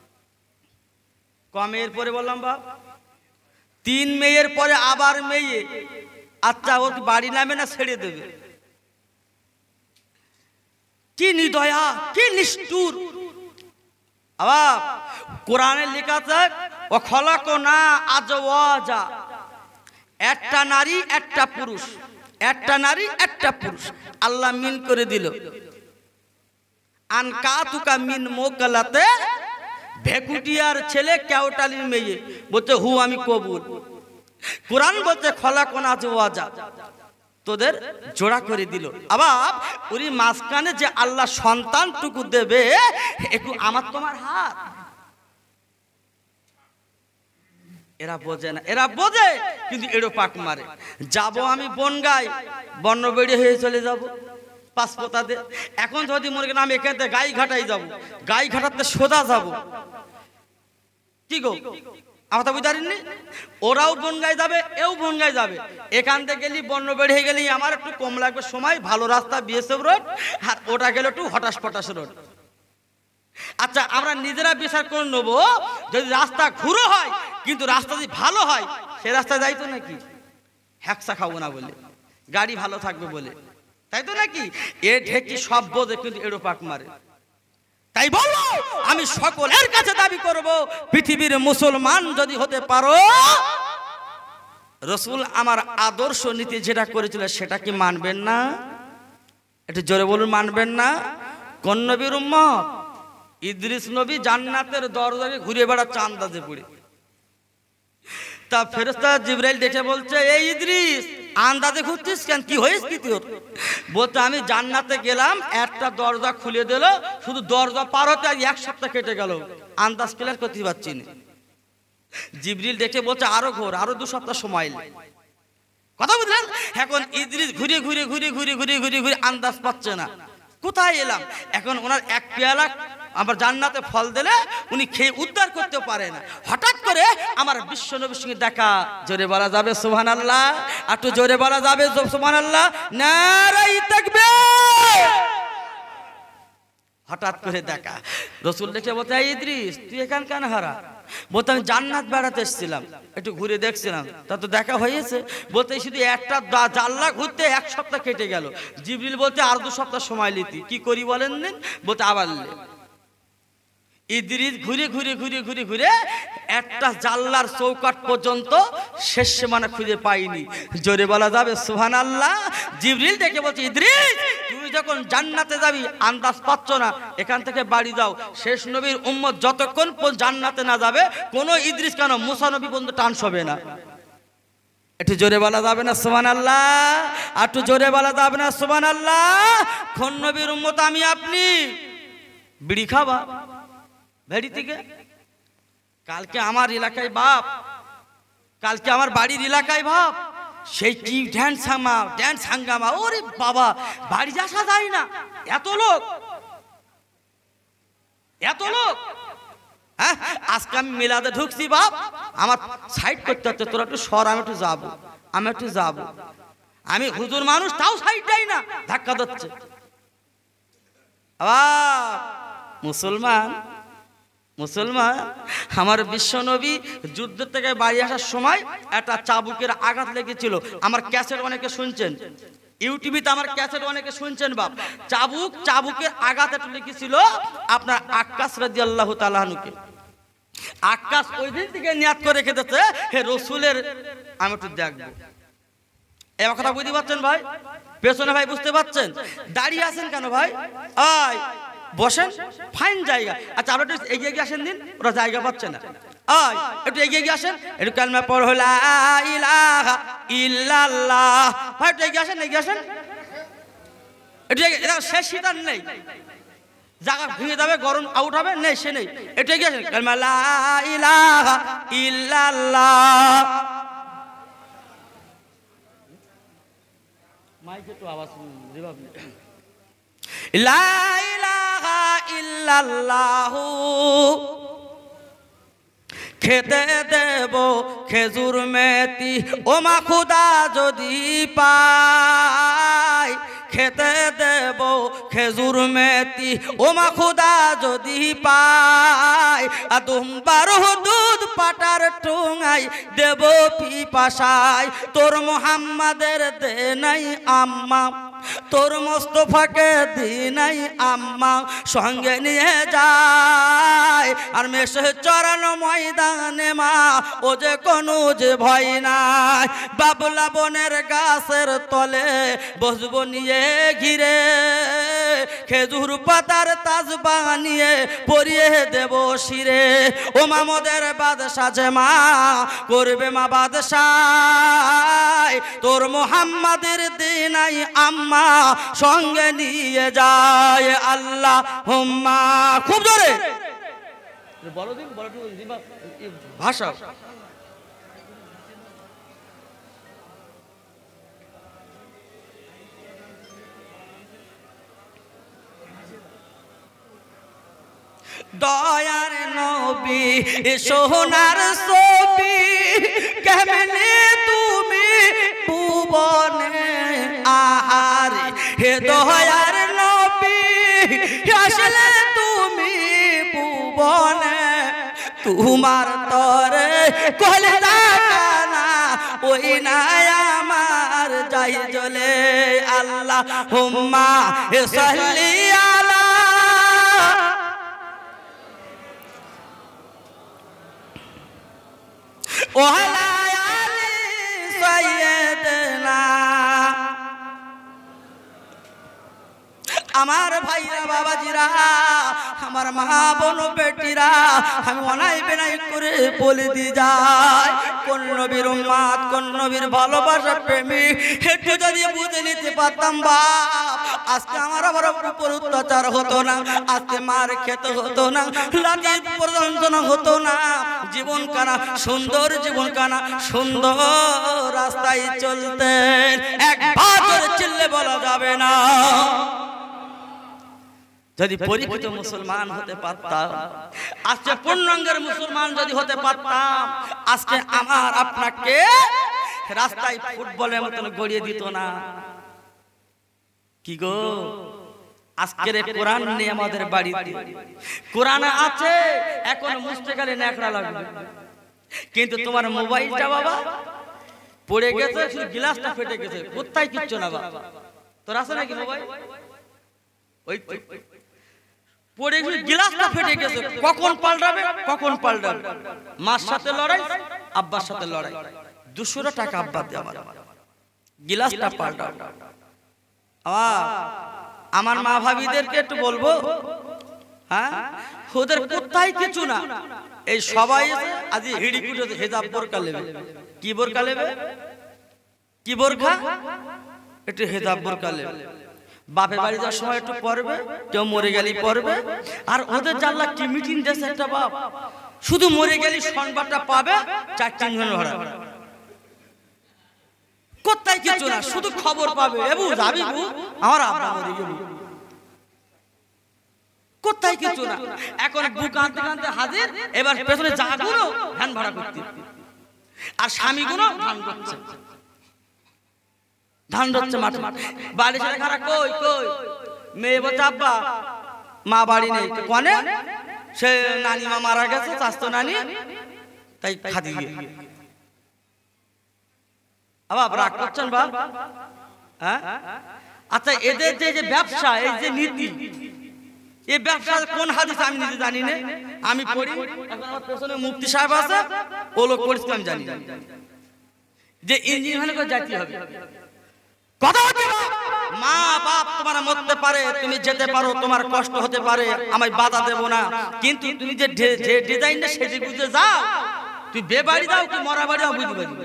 কমের পরে বললাম বাপ, তিন মেয়ের পরে আবার মেয়ে। আচ্ছা ও বাড়ি নামে না ছেড়ে দেবে? কি নিদয়া, কি নিষ্ঠুর। আবার কোরআনে লেখা আছে ও খলাকনা আজওয়াজা, একটা নারী একটা পুরুষ, একটা নারী একটা পুরুষ আল্লাহ মিন করে দিল। আনকাতুকা মিন মোকালাতে, ভেকুটিয়ার ছেলে কেওটালির মেয়ে বলছে হু আমি কবুল। কোরআন বলছে খলাকনা আজওয়াজা, তোদের জোড়া করে দিল। আবার ওই মাঝখানে যে আল্লাহ সন্তানটুকু দেবে একটু আমার তোমার হাত। এরা বোঝে না, এরা বোঝে কিন্তু এড়ো পাক মারে। যাব আমি বনগাই, বন্য বেড়ে হয়ে চলে যাব পাঁচপোতাতে। এখন যদি মনে করেন আমি এখান থেকে গাই ঘাটাই যাব, গাই ঘাটাতে সোজা যাব, কি গো আমার তা বুঝারিনি? ওরাও বনগাই যাবে, এও বনগাই যাবে। এখান থেকে গেলি বন্য বেড়ে হয়ে গেলি আমার একটু কম লাগবে সময়, ভালো রাস্তা বিএসএফ রোড, আর ওটা গেল একটু হটাস পটাস রোড। আচ্ছা আমরা নিজেরা বিচার করে নেবো, যদি রাস্তা ঘুরো হয় কিন্তু রাস্তা যদি ভালো হয় সে রাস্তায় যাইতো নাকি? হ্যাকসা খাবো না বলে, গাড়ি ভালো থাকবে বলে, তাই তো নাকি? এ ঢেকি সব বোঝে কিন্তু এড়ো পাক মারে। তাই বলো আমি সকলের কাছে দাবি করব, পৃথিবীর মুসলমান যদি হতে পারো, রসুল আমার আদর্শ নীতি যেটা করেছিল সেটা কি মানবেন না? একটু জোরে বলুন, মানবেন না? কোন নবীর উম্মত? ইদ্রিস নবী জান্নাতের দরজাকে ঘুরে বেড়াচ্ছে আন্দাজে পড়ে। তা ফেরেশতা জিবরাইল দেখে বলছে এই ইদ্রিস আন্দাজে ঘুরছিস কেন, কি হয়েছে কি তোর? বলতে আমি জান্নাতে গেলাম, একটা দরজা খুলে দিল, শুধু দরজা পার হতে আজ এক সপ্তাহ কেটে গেল, আন্দাজ ক্লিয়ার করতে পারছি না। জিবরিল দেখে বলছে আরো ঘোর, আরো দু সপ্তাহ সময় লাগে। কথা বুঝলেন? এখন ইদ্রিস ঘুরে ঘুরে ঘুরে ঘুরে ঘুরে ঘুরে ঘুরে আন্দাজ পাচ্ছে না কোথায় এলাম। এখন ওনার এক পেয়ালা আমার জান্নাতে ফল দিলে উনি খেয়ে উদ্ধার করতে পারে না। হঠাৎ করে আমার বিশ্ব নবীর সঙ্গে দেখা, জোরে বলা যাবে সুবহানাল্লাহ? একটু জোরে বলা যাবে সুবহানাল্লাহ? নারায়ে তাকবীর। হঠাৎ করে দেখা, রসুল দেখে বলতে ইদ্রিস তুই এখান কেন হারা? বলতে আমি জান্নাত বেড়াতে এসেছিলাম, একটু ঘুরে দেখছিলাম, তা তো দেখা হয়েছে। বলতে শুধু একটা জানলা ঘুরতে এক সপ্তাহ কেটে গেল। জিবরিল বলতে আর দু সপ্তাহ সময় লিতি, কি করি বলেন দিন? বলতে আবার ইদ্রিস ঘুরে ঘুরে ঘুরে ঘুরে ঘুরে একটা জানলার চৌকাট পর্যন্ত শেষ মানে খুঁজে পাইনি। জোরে বলা যাবে সুবহানাল্লাহ? জিবরিল ডেকে বলছে ইদ্রিস তুমি যখন জান্নাতে যাবি আন্দাজ পাচ্ছ না, এখান থেকে বাড়ি যাও। শেষ নবীর উম্মত যতক্ষণ জান্নাতে না যাবে কোন ইদ্রিস কেন মুসা নবী পর্যন্ত টান হবে না। একটু জোরে বলা যাবে না সুবহানাল্লাহ? একটু জোরে বলা যাবে না সুবহানাল্লাহ? কোন নবীর উম্মত আমি আপনি বিড়ি খাবা ভেড়ি থেকে? কালকে আমার এলাকায় বাপ, কালকে আমার বাড়ির এলাকায় বাপ, সেই কি ড্যান্স হাঙ্গামা ড্যান্স হাঙ্গামা, ওরে বাবা বাড়ি আসা যায় না, এত লোক এত লোক। হ্যাঁ আজকে আমি মেলাতে ঢুকছি বাপ, আমার সাইড করতে হচ্ছে, তোরা একটু সর, আমি একটু যাবো, আমি একটু যাবো। আমি হুজুর মানুষ, তাও সাইড দেয় না, ধাক্কা দিচ্ছে। আবার মুসলমান মুসলমান আমার বিশ্ব নবী যুদ্ধ থেকে বাড়ি আসার সময় একটা চাবুকের আঘাত লেগেছিল। আমার ক্যাসেট অনেকে শুনছেন, ইউটিউবে আমার ক্যাসেট অনেকে শুনছেন বাপ। চাবুক চাবুকের আঘাত একটু লেগেছিল আপনার আক্কাস রাদিয়াল্লাহু তাআলা আনহুকে। আক্কাস ওই দিন থেকে নিয়াত করে রেখে দিয়েছে, হে রসুলের আমি একটু দেখবো। এই কথা বুঝতে পারছেন ভাই? পেছনে ভাই বুঝতে পারছেন? দাঁড়িয়ে আছেন কেন ভাই? আয় বসেন, ফাইন জায়গা। আচ্ছা আমরা একটু এগিয়ে গিয়ে আসেন দিন, ওরা জায়গা পাচ্ছে না। আয় একটু এগিয়ে গিয়ে আসেন, একটু কালমা পড়ো লা ইলাহা ইল্লাল্লাহ। ভাই একটু এগিয়ে আসেন, এগিয়ে আসেন একটু। শেষ শীতার নেই, জায়গা ভেঙে যাবে, গরম আউট হবে, নেই সে নেই। একটু এগিয়ে আসেন, কালমা লা ইলাহা ইল্লাল্লাহ। মাইকে একটু আওয়াজ রিভাব নেই। লা ইলাহা ইল্লাল্লাহু, খেতে দেব খেজুর মেথি ও মা খুদা যদি পাই, খেতে দেব খেজুর মেথি ও মা খুদা যদি পাই। দুম্বার দুধ পাটার টুঙাই দেব পিপাসায়, তোর মোহাম্মদের দে নাই আম্মা তোর মোস্তফাকে দিনাই আম্মা সঙ্গে নিয়ে যায় আর মেশে চরানো ময়দানে মা ও যে কোনো যে ভয় নাই বাবলা বনের গাছের তলে বসবো নিয়ে ঘিরে খেজুর পাতার তাজ বানিয়ে পরিয়ে দেব শিরে ও মামদের বাদশা যে মা করবে মা বাদশাহ তোর মোহাম্মদের দিনাই আম্মা সঙ্গে নিয়ে যায় আল্লাহ হুম্মা খুব জোরে বলো দিন বলো ভাষা দয়ার নবী সোনার ছবি কেমনে তুমি ভুবনে আহারে হে দয়ার নবী আসলে তুমি ভুবনে তোমার তরে কলজা কানা ওই না আমার যাই জ্বলে আল্লাহ হুম্মা সাল্লি আলা ওয়ালা আলি সাইয়্যিদনা আমার ভাইরা বাবাজিরা আমার মা বোন বেটিরা আমি অনাই বেনাই করে বলে দি যাই কোন নবীর উম্মত কোন নবীর ভালোবাসা প্রেমী একটু যদি বুঝে নিতে পারতাম বাপ আজকে আমার আবার উপর অত্যাচার হতো না আজকে মার খেতে হতো না লাঠি পর্যন্ত হতো না জীবন কানা সুন্দর জীবন কানা সুন্দর রাস্তায় চলতেন একবার চিল্লে বলা যাবে না যদি পরিচিত মুসলমান হতে পারতাম আজকে পূর্ণাঙ্গের মুসলমান যদি হতে পারতাম আজকে আমার আপনাকে রাস্তায় ফুটবলের মতন গড়িয়ে দিত না কি গো আজকের কোরআন নেই আমাদের বাড়িতে কোরআন আছে এখন মুছতে গেলে ন্যাকড়া লাগবে কিন্তু তোমার মোবাইলটা বাবা পড়ে গেছে শুধু গ্লাসটা ফেটে গেছে কোথায় কিচ্ছু না বাবা তোর আছে নাকি মোবাইল ওই পড়ে গেছে গ্লাসটা ফেটে গেছে কখন পাল্টাবে কখন পাল্টাবে মার সাথে লড়াই আব্বার সাথে লড়াই দুশো টাকা আব্বা দিয়ে আমার গ্লাসটা পাল্টাও আমার মা ভাবিদেরকে একটু বলবো হ্যাঁ ওদের কোথায় কিছু না এই সবাই আজ হিড়িকুটে হেজাব বোরকা নেবে কি বোরকা নেবে কি বোরকা একটু হেজাব বোরকা নেবে বাপের বাড়ি যাওয়ার সময় একটু পড়বে কেউ মরে গেলেই পড়বে আর ওদের জানলা কি মিটিং দেশে একটা বাপ শুধু মরে গেলে সংবাদটা পাবে চার তিনজন ভরা কোথায় কিছু না শুধু খবর পাবে এবু যাবি বু আমার আব্বা মরে গেল কোথায় কিছু না এখন বুক আনতে আনতে হাজির এবার পেছনে জাগুলো ধান ভাড়া করতে আর স্বামীগুলো ধান করছে ধান ধরছে মাঠে বাড়ি ছেড়ে খারা কই কই মেয়ে বলছে আব্বা মা বাড়ি নেই কনে সে নানি মা মারা গেছে স্বাস্থ্য নানি তাই খাদি আবার রাগ করছেন বাপ হ্যাঁ আচ্ছা এদের যে যে ব্যবসা এই যে নীতি এই ব্যবসা কোন হাদিস আমি নিজে জানি না আমি পড়ি এখন আমার পেছনে মুফতি সাহেব আছে ও লোক পড়ছি আমি জানি যে ইঞ্জিন হলে করে যাইতে হবে কথা হচ্ছে মা বাপ তোমার মরতে পারে তুমি যেতে পারো তোমার কষ্ট হতে পারে আমি বাধা দেব না কিন্তু তুমি যে যে ডিজাইনটা সেটি বুঝে যাও তুই বে বাড়ি যাও তুই মরা বাড়ি যাও বুঝতে পারবি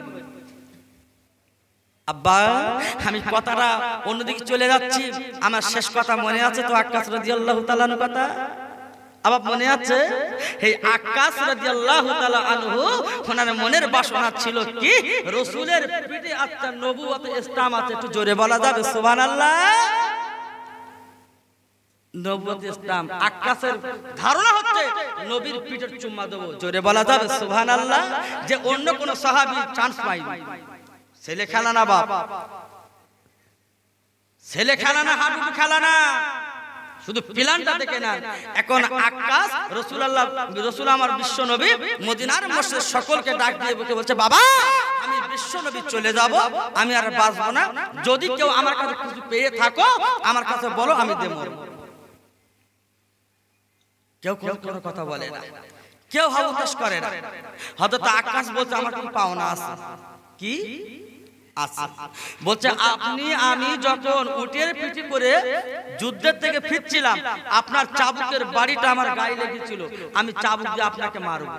আব্বা আমি কথাটা অন্যদিকে চলে যাচ্ছি আমার শেষ কথা মনে আছে তো আক্কাস রাদিয়াল্লাহু তাআলা আনহু কথা আবার মনে আছে এই আক্কাস রাদিয়াল্লাহু তাআলা আনহু ওনার মনের বাসনা ছিল কি রাসূলের পিঠে আত্মার নবুয়ত ইসলাম আছে একটু জোরে বলা যাবে সুবহানাল্লাহ নবুয়ত ইসলাম আক্কাসের ধারণা হচ্ছে নবীর পিঠের চুম্মা দেব জোরে বলা যাবে সুবহানাল্লাহ যে অন্য কোন সাহাবী চান্স পায়নি ছেলে খেলা না বাপ ছেলে খেলা না হাডুডু খেলা না শুধু প্ল্যানটা দেখে না এখন আক্কাস রাসূলুল্লাহ রাসূল আমার বিশ্ব নবী মদিনার মসজিদ সকলকে ডাক দিয়ে বলছে বাবা আমি বিশ্ব নবী চলে যাব, আমি আর বাঁচবো না। যদি কেউ আমার কাছে কিছু পেয়ে থাকো আমার কাছে বলো, আমি দেবো। কেউ কোনো কথা বলে না, কেউ হাউতাস করে না। হয়তো আকাশ বলছে আমার কি পাওনা আছে, কি আছে বলছে আপনি আমি যখন উটের পিঠে করে যুদ্ধের থেকে ফিরছিলাম, আপনার চাবুকের বাড়িটা আমার গায়ে লেগেছিল, আমি চাবুক দিয়ে আপনাকে মারব।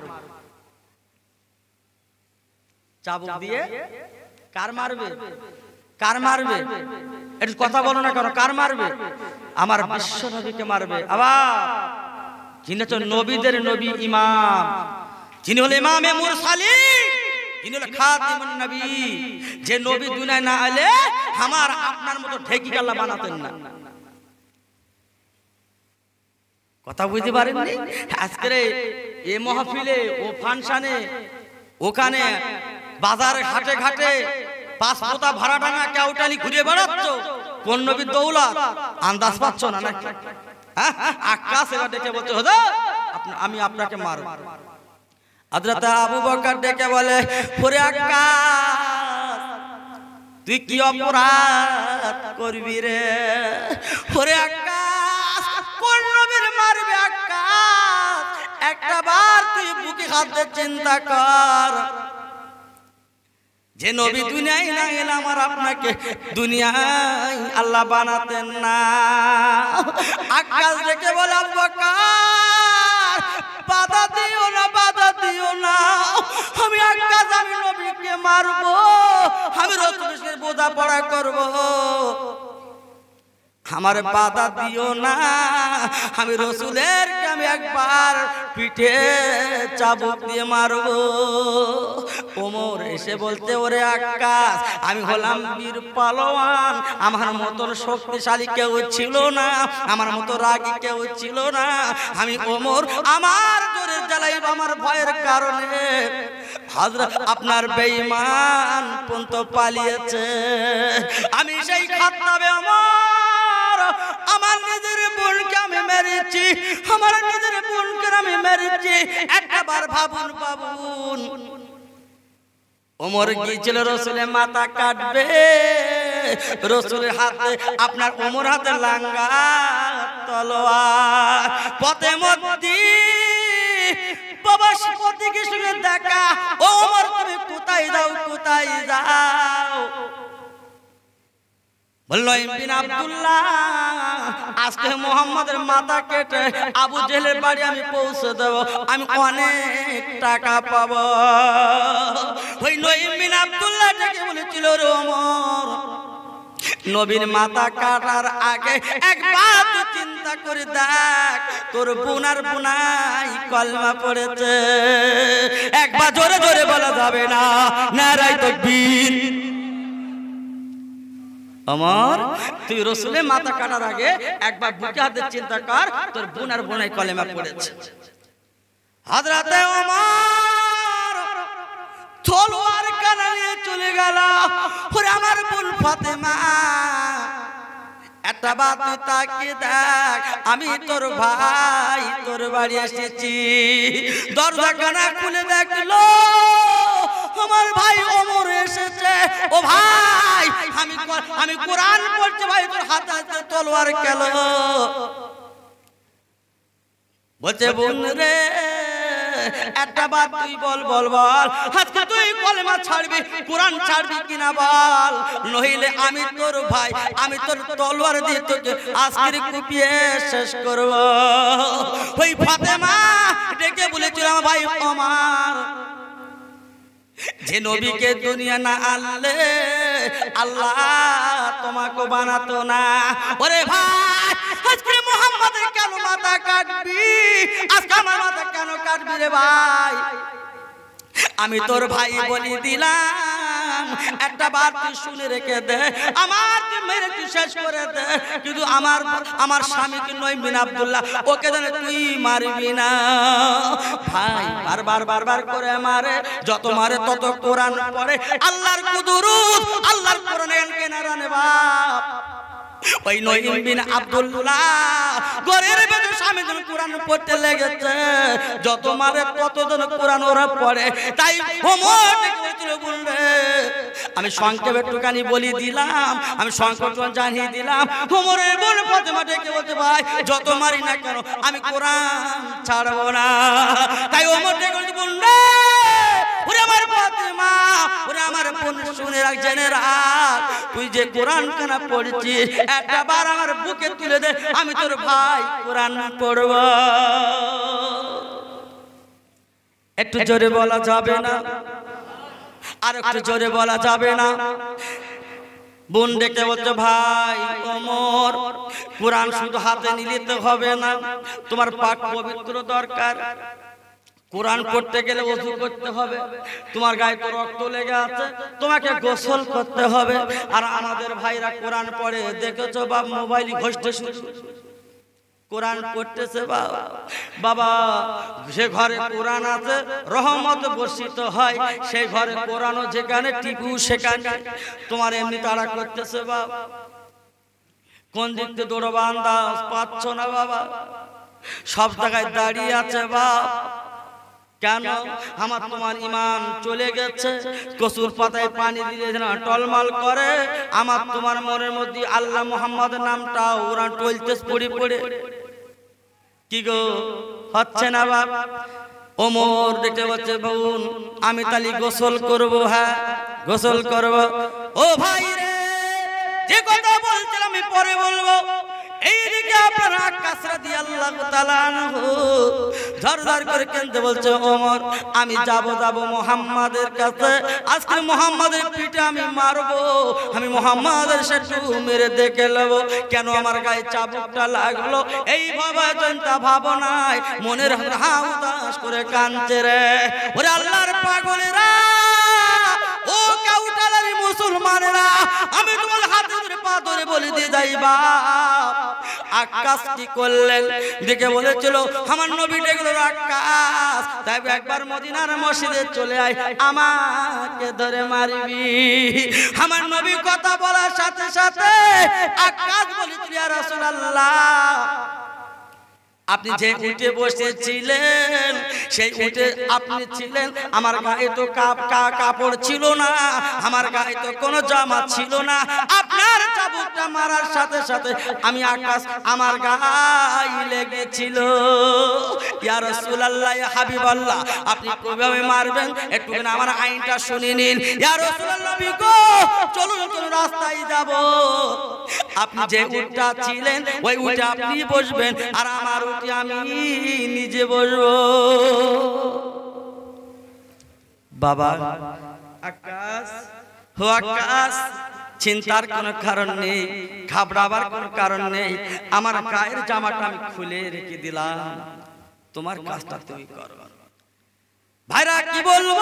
চাবুক দিয়ে কার মারবে? কার মারবে? একটু কথা বলো না কেন? কার মারবে? আমার বিশ্ব নবীকে মারবে। আবার যিনি হচ্ছেন নবীদের নবী, ইমাম, যিনি হলেন ইমামে মুরসালিন, যিনি হলেন খাতিমুন নবী, যে নবী দুনিয়ায় না এলে আমার আপনার মতো ঢেকি গাল্লা বানাতেন না। কথা বুঝতে পারেননি? আজকের এই মাহফিলে, ও ফাংশনে, ওখানে বাজারে ঘাটে ঘাটে পাঁচ পোতা ভাড়া টাঙা কেউটালি ঘুরে বেড়াচ্ছ, কোন নবীর দৌলত আন্দাজ পাচ্ছ না নাকি? আকাশ এবার ডেকে বলছে হুজুর আমি আপনাকে মারব। হযরত আবু বকর ডেকে বলে, ওরে আকাশ তুই কি অপরাধ করবি রে? ওরে আকাশ কোন নবীর মারবে? আকাশ একটা বার তুই বুকে হাত দিয়ে চিন্তা কর, যে নবী দুনিয়ায় না এলে আমার আপনাকে দুনিয়ায় আল্লাহ বানাতেন না। আকাশ ডেকে বলে, আবু বকর বাধা দিও না, বাধা দিও না, আমি আকাশ আমি নবীকে মারবো, আমি রাসূলের বোঝাপড়া করবো, আমার বাধা দিও না, আমি রাসূলের আমি একবার পিঠে চাবুক দিয়ে মারবো। ওমর এসে বলতে, ওরে আকাশ আমি হলাম বীর পালোয়ান, আমার মতন শক্তিশালী কেউ ছিল না, আমার মতো রাগী কেউ ছিল না। আমি ওমর আমার জোরে জ্বালাইব আমার ভয়ের কারণে হযরত আপনার বেঈমান পন্ত পালিয়েছে। আমি সেই খাত্তাবে আমার আমার নিজের বোনকে আমি মেরেছি, আমার নিজের বোনকে আমি মেরেছি। একবার ভাবুন ভাবুন, ওমর গিয়েছিল রাসূলের মাথা কাটবে, রাসূলের হাতে আপনার ওমর হাতে লাঙ্গা তলোয়ার, পথে মধ্যে বাবা পথিকে সঙ্গে দেখা, ওমর তুমি কোথায় যাও কোথায় যাও? বলল ইবনে আব্দুল্লাহ আজকে মুহাম্মাদের মাথা কেটে আবু জেহেলের বাড়ি আমি পৌঁছে দেব, আমি অনেক টাকা পাবো। ওই ইবনে আব্দুল্লাহ ডেকে বলেছিল, রে ওমর নবীর মাথা কাটার আগে একবার তুই চিন্তা করে দেখ, তোর বোনার বোনাই কলমা পড়েছে। একবার জোরে জোরে বলা যাবে না, নারায়ে তাকবীর। আমার তুই রাসূলের মাথা কাটার আগে একবার বুকে হাতে চিন্তা কর, তোর বোনার বোনাই কলেমা পড়েছে। হযরত ওমর তলোয়ার কানা নিয়ে চলে গেল। ওরে আমার বোন ফাতেমা একটা বাত তুই তাকিয়ে দেখ, আমি তোর ভাই তোর বাড়ি এসেছি। দরজা কানা খুলে দেখলো আমার ভাই ওমর এসেছে। ও ভাই আমি আমি কোরআন পড়ছি, ভাই তোর হাতে হাতে তলোয়ার কেন? বলছে বোন রে একটা বাত তুই বল বল বল, আজকে তুই কলেমা ছাড়বি, কোরআন ছাড়বি কিনা বল, নইলে আমি তোর ভাই আমি তোর তলোয়ার দিয়ে তোকে আজকে কুপিয়ে শেষ করব। ওই ফাতেমা ডেকে বলেছিল, আমার ভাই ওমর যে নবীকে দুনিয়া না আনলে আল্লাহ তোমাকে বানাতো না। ওরে ভাই আজকে মুহাম্মাদের কেন মাথা কাটবি? আজকে আমার মাথা কেন কাটবি রে ভাই? আমি তোর ভাই বলি দিলাম, একটা বার তুই শুনে রেখে দে, আমার তুই মেরে তুই শেষ করে দে, কিন্তু আমার আমার স্বামীকে নয় বিন আব্দুল্লাহ ওকে জানে তুই মারবি না। ভাই বারবার বারবার করে মারে, যত মারে তত কোরআন পড়ে, আল্লাহর কুদরত আল্লাহর কোরআন কেনারা নে বাপ। ওই নঈম বিন আব্দুল্লাহ ঘরের ভেতর স্বামী যখন কোরআন পড়তে লেগেছে, যত মারে ততজন কোরআন ওরা পড়ে। তাই ওমর বলবে, আমি সংক্ষেপে একটুখানি বলি দিলাম, আমি সংক্ষেপ জানিয়ে দিলাম। ওমরের বোন ফাতেমা ডেকে বলতে, ভাই যত মারি না কেন আমি কোরআন ছাড়বো না। তাই ওমর ডেকে বলবে, ওরে আমার ফাতেমা, ওরে আমার বোন শুনে রাখ, জেনে রাখ, তুই যে কোরআন কানা পড়ছিস একটা বার আমার বুকে তুলে দে, আমি তোর ভাই কোরআন পড়ব। একটু জোরে বলা যাবে না? আর একটু জোরে বলা যাবে না? বোন ডেকে বলছে, ভাই ওমর, কোরআন শুধু হাতে নিলে তো হবে না, তোমার পাক পবিত্র দরকার। কোরআন পড়তে গেলে ওযু করতে হবে, তোমার গায়ে তো রক্ত লেগে আছে, তোমাকে গোসল করতে হবে। আর আমাদের ভাইরা কোরআন পড়ে দেখেছো বাপ, মোবাইল ঘষতে শুরু, কোরআন পড়তেছে বাবা। বাবা যে ঘরে কোরআন আছে রহমত বর্ষিত হয়, সেই ঘরে কোরআনও যেখানে টিপু সেখানে। তোমার এমনি তাড়া করতেছে বাবা, কোন দিক থেকে দৌড়বা আন্দাজ পাচ্ছ না বাবা, সব জায়গায় দাঁড়িয়ে আছে বাপ। কেন? আমার তোমার ইমান চলে গেছে, কসুর পাতায় পানি দিলে যেন টলমল করে। আমার তোমার মনের মধ্যে আল্লাহ মুহাম্মাদের নামটা ওরা টলতে পড়ে পড়ে কি গো হচ্ছে না বাপ? ওমর দেখতে পাচ্ছে, বোন আমি তালি গোসল করব। হ্যাঁ গোসল করব। ও ভাই রে, যে কথা বলছিলাম আমি পরে বলবো। এইদিকে আপনার আকাশ রাদিয়াল্লাহু তাআলা আনহু ঝরঝর করে কেঁদে বলছে, ওমর আমি যাব যাব মুহাম্মাদের কাছে, আজকে মুহাম্মাদের পিঠে আমি মারবো, আমি মুহাম্মাদের সেটু মেরে দেখে নেব কেন আমার গায়ে চাবুকটা লাগলো। এই ভাবা চিন্তা ভাবনায় মনের হাউ উদাস করে কাঁদছে রে। ওরে আল্লাহর পাগলেরা, ও কাউটালারি মুসলমানেরা, আমি তোমার হাতে ধরে পা ধরে বলে দিয়ে যাই বাপ, আকাশ কি করলেন দেখে বলেছিল আমার নবী ডেকে আকাশ, তাই একবার মদিনার মসজিদে চলে আয়, আমাকে ধরে মারবি। আমার নবী কথা বলার সাথে সাথে আকাশ বলেছিল, ইয়া রাসূলুল্লাহ আপনি যে উঠে বসেছিলেন সেই উঠে আপনি ছিলেন, আমার গায়ে তো কাপড় ছিল না, আমার গায়ে তো কোনো জামা ছিল না, আপনার চাবুকটা মারার সাথে সাথে আমি আকাশ আমার গায়ে লেগেছিল। ইয়া রাসূলুল্লাহ, ইয়া হাবিবাল্লাহ, আপনি কিভাবে মারবেন একটুখানি আমার আইনটা শুনে নিন। ইয়া রাসূলুল্লাহ গো, চলুন চলুন রাস্তায় যাব। আপনি যে উটটা ছিলেন ওই উটে আপনি বসবেন, আর আমার উটে আমি নিজে বসবো। বাবা আকাশ, হো আকাশ, চিন্তার কোনো কারণ নেই, ঘাবড়াবার কোনো কারণ নেই, আমার গায়ের জামাটা আমি খুলে রেখে দিলাম, তোমার কাজটা তুমি করো। ভাইরা কি বলবো,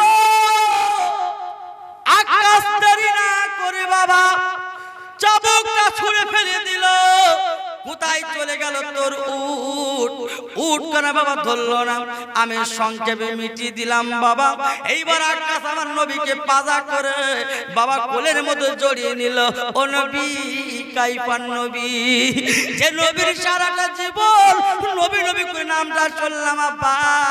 আকাশ দেরি না করে বাবা চাবুকটা ছুঁড়ে ফেলে দিল। কোথায় চলে গেল তোর উট? উট কেন বাবা ধরলো না? আমি সংক্ষেপে মিটিয়ে দিলাম বাবা। এইবার আকাশ আমার নবীকে পাজা করে বাবা কোলের মধ্যে জড়িয়ে নিল। ও নবী, কাইফান নবী, যে নবীর সারাটা জীবন নবী নবী করে নামটা শুনলাম আব্বা,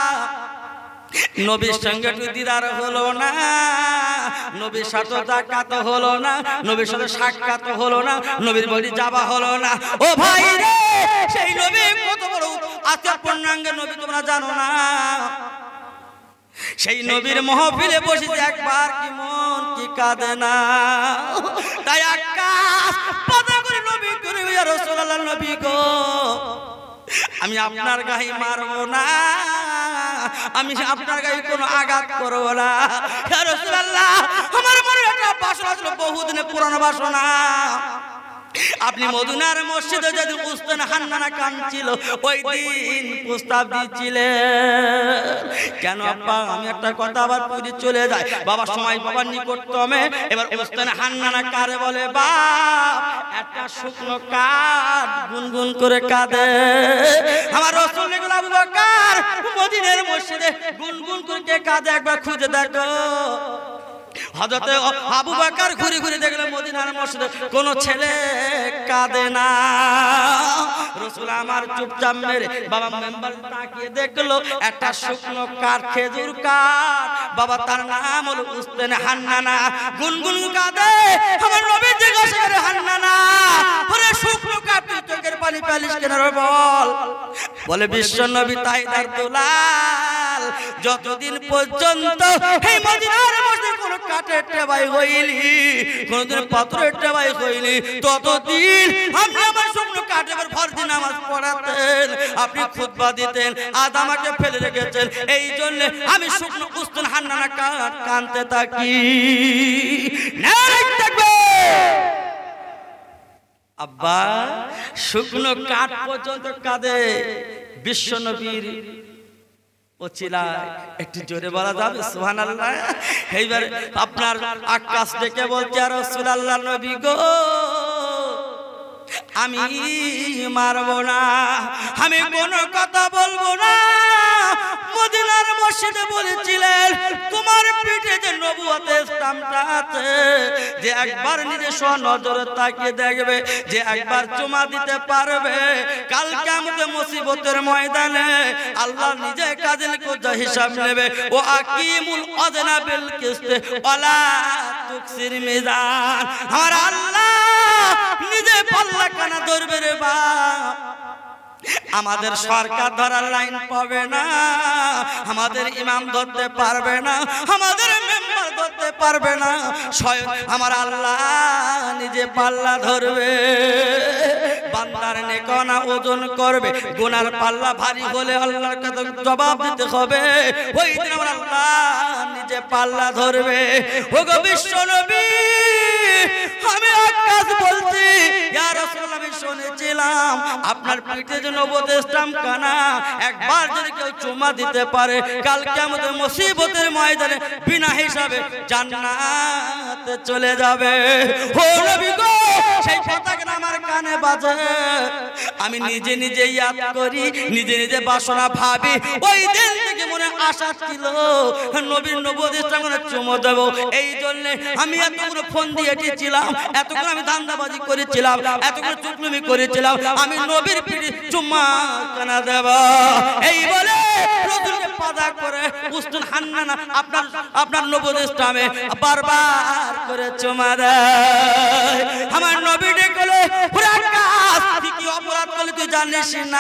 নবীর সঙ্গে দিদার হলো না, নবীর সাথে সাক্ষাৎ হলো না, নবীর সাথে সাক্ষাৎ হলো না, নবীর বাড়ি যাওয়া হলো না। ও ভাই রে, সেই নবী কত বড় আজকে পূর্ণাঙ্গ নবী তোমরা জানো না। সেই নবীর মাহফিলে বসেছে একবার কি মন কি কাঁদে না। তাই আকাশ পাতা করে নবী করে, ইয়া রাসূলুল্লাহ নবী গো, আমি আপনার গায়ে মারবো না, আমি আপনার গায়ে কোনো আঘাত করবো না। ইয়া রাসূলুল্লাহ, আমার মনে একটা বাসনা ছিল, বহুদিনে পুরানো বাসনা। আপনি মদিনার মসজিদে যদি উস্তান হান্নানা কাঁদছিল ওই দিন প্রস্তাব দিয়েছিলেন। কেন আব্বা, আমি একটা কথা আবার পুরি চলে যায় বাবা, সময় বাবার নিকটতমে। এবার উস্তান হান্নানা কারে বলে? বাপ, একটা শুকনো কাঠ গুনগুন করে কাঁদে। আমার রাসূল আবু বকর মদিনার মসজিদে গুনগুন করে কাঁদে, একবার খুঁজে দেখো। হযরত আবু বকর ঘুরে ঘুরে দেখলেন মদিনার মসজিদে কোন ছেলে কাঁদে না। রসুল আমার চুপচাপ মেরে বাবা মেম্বার তাকিয়ে দেখলো একটা শুকনো কাঠ, খেজুর কাঠ। বাবা তার নাম হলো উস্তাদ হান্নানা। গুনগুন কাঁদে। আমার নবী জিজ্ঞাসা করে, হান্নানা ওরে শুকনো কাঠ তুই চোখের পানি পালিশ কেন রে বল? বলে বিশ্ব নবী তাইদার দুলাল, যতদিন পর্যন্ত এই মদিনার মধ্যে কোনো কাঠের টেবাই হইলি, কোনদিন পাথরের টেবাই হইলি, ততদিন আপনি আমার শুকনো কাঠের ফরজি নামাজ পড়াতেন, আপনি খুতবা দিতেন, আজ আমাকে ফেলে রেখেছেন। এই জন্য আমি শুকনো উস্তাদ হান্নানা কাঠ কানতে থাকি। আব্বা শুকনো কাঠ পর্যন্ত কাঁদে বিশ্ব নবীর ওছিলায়। একটু জোরে বলা যাবে সুবহানাল্লাহ? এইবার আপনার আকাশ থেকে বলছে, আর রাসূলুল্লাহ নবী গো আমি মারব না, আমি কোনো কথা বলবো না। মদিনার মসজিদে বলেছিলেন তোমার পিঠে যে নবুয়তের স্টাম্পটা আছে, যে একবার নিজে নজরে তাকিয়ে দেখবে, যে একবার চুমা দিতে পারবে, কাল কিয়ামতের মুসিবতের ময়দানে আল্লাহ নিজে কাজের কোজা হিসাব নেবে। ও আকিমুল আযনা বিল কিসত ওয়ালা তুকসির মিজান। আমার আল্লাহ নিজে পাল্লা কানা ধরবে রে বাপ। আমাদের সরকার ধরার লাইন পাবে না, আমাদের ইমাম ধরতে পারবে না, আমাদের মেম্বার ধরতে পারবে না, স্বয়ং আমার আল্লাহ নিজে পাল্লা ধরবে। বান্দার নেকানা ওজন করবে, গুনার পাল্লা ভারী হলে আল্লাহর কাছে জবাব দিতে হবে। ওই দিন আমার আল্লাহ নিজে পাল্লা ধরবে। ওগো বিশ্ব নবী আমি আকাশ বলছি, ইয়া রাসূলুল্লাহ আমি শুনেছিলাম আপনার পিঠে যে নবুয়তের স্টাম্প কানা, একবার যদি কেউ চুমা দিতে পারে কাল কিয়ামতের মুসিবতের ময়দানে বিনা হিসাবে জান্নাতে চলে যাবে। ও নবী গো সেই কথাটা আমার কানে বাজে, আমি নিজে নিজে ইয়াদ করি, নিজে নিজে বাসনা ভাবি। ওই দিন থেকে মনে আশা ছিল নবীর নবুয়তের স্টাম্পে চুমো দেব। এই জন্য আমি এতগুলো ফোন দিয়ে এসেছিলাম, এতগুলো আমি ধান্দাবাজি করেছিলাম, এতগুলো চুকলুমি করেছিলাম, আমি নবীর পিঠে চুম্মা কানা দেব। এই বলে রসুলকে পাদা করে উস্তাদ হান্নানা আপনার আপনার নবুয়তের স্টাম্পে বারবার করে চুমা দেয়। আমার নবী ডেকলে পুরা কাজ কি অপরাধ করলে তুই জানিস না,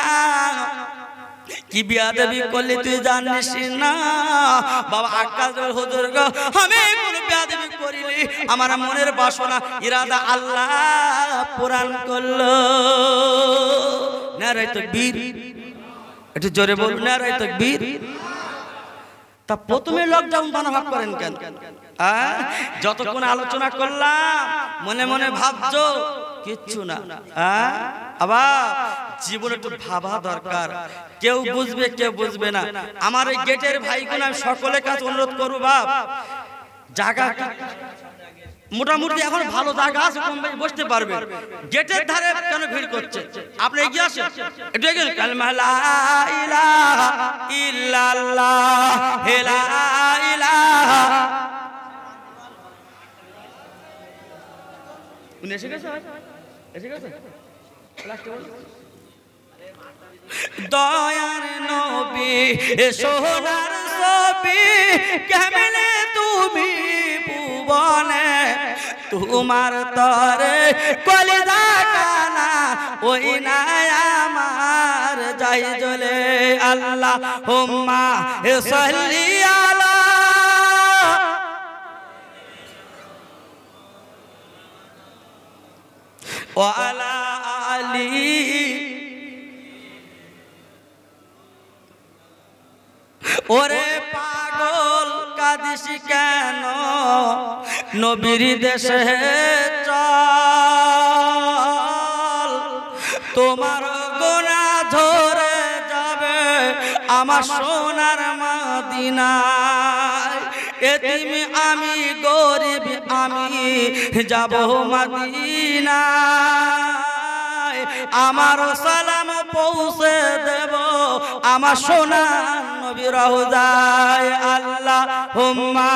কি বিয়াদবি করলে তুই জানিস না। বাবা আকাশ হুজুর গো আমি কোন বিয়াদবি করিনি, আমার মনের বাসনা ইরাদা আল্লাহ পূরণ করলো। নারায়ে তাকবীর, একটু জোরে বলুন নারায়ে তাকবীর। তা প্রথমে লকডাউন বানাভাব করেন কেন? যতক্ষণ আলোচনা করলাম মনে মনে ভাবছো কিচ্ছু না। আবার জীবনে একটু ভাবা দরকার, কেউ বুঝবে কেউ বুঝবে না। আমার এই গেটের ভাইগুলো আমি সকলের কাছে অনুরোধ করবো, বাপ জায়গা মোটামুটি এখন ভালো জায়গা আছে, কম বেশি বসতে পারবে। গেটের ধারে কেন ভিড় করছে? আপনি এগিয়ে আসেন, একটু এগিয়ে। কালিমা লা ইলাহা ইল্লাল্লাহ, লা ইলাহা। উনি এসে গেছে, এসে গেছে। দয়ার নবী সোনার ছবি কেমনে তুমি ভুবনে, তোমার তরে কলিজা কানা ওই না আমার যাই জ্বলে। আল্লাহ হুম্মা সাল্লি আলা ওয়া আলা আলি। ওরে পাগল কাঁদিস কেন, নবীর দেশে চল, তোমার গোনা ধরে যাবে আমার সোনার মদিনায়। এতিম আমি গরিব আমি যাব মদিনায়, আমার সালাম পৌঁছে দেব আমার সোনার নবী রওজায়। আল্লাহুম্মা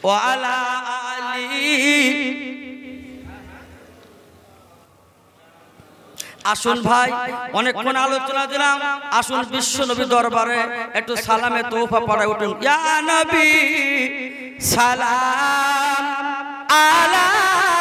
ওয়া আলা আলি। আসুন ভাই, অনেকক্ষণ আলোচনা দিলাম, আসুন বিশ্ব নবী দরবারে একটু সালামে তোহফা পড়ায় উঠুন। ইয়া নবী সালাম আলাইকা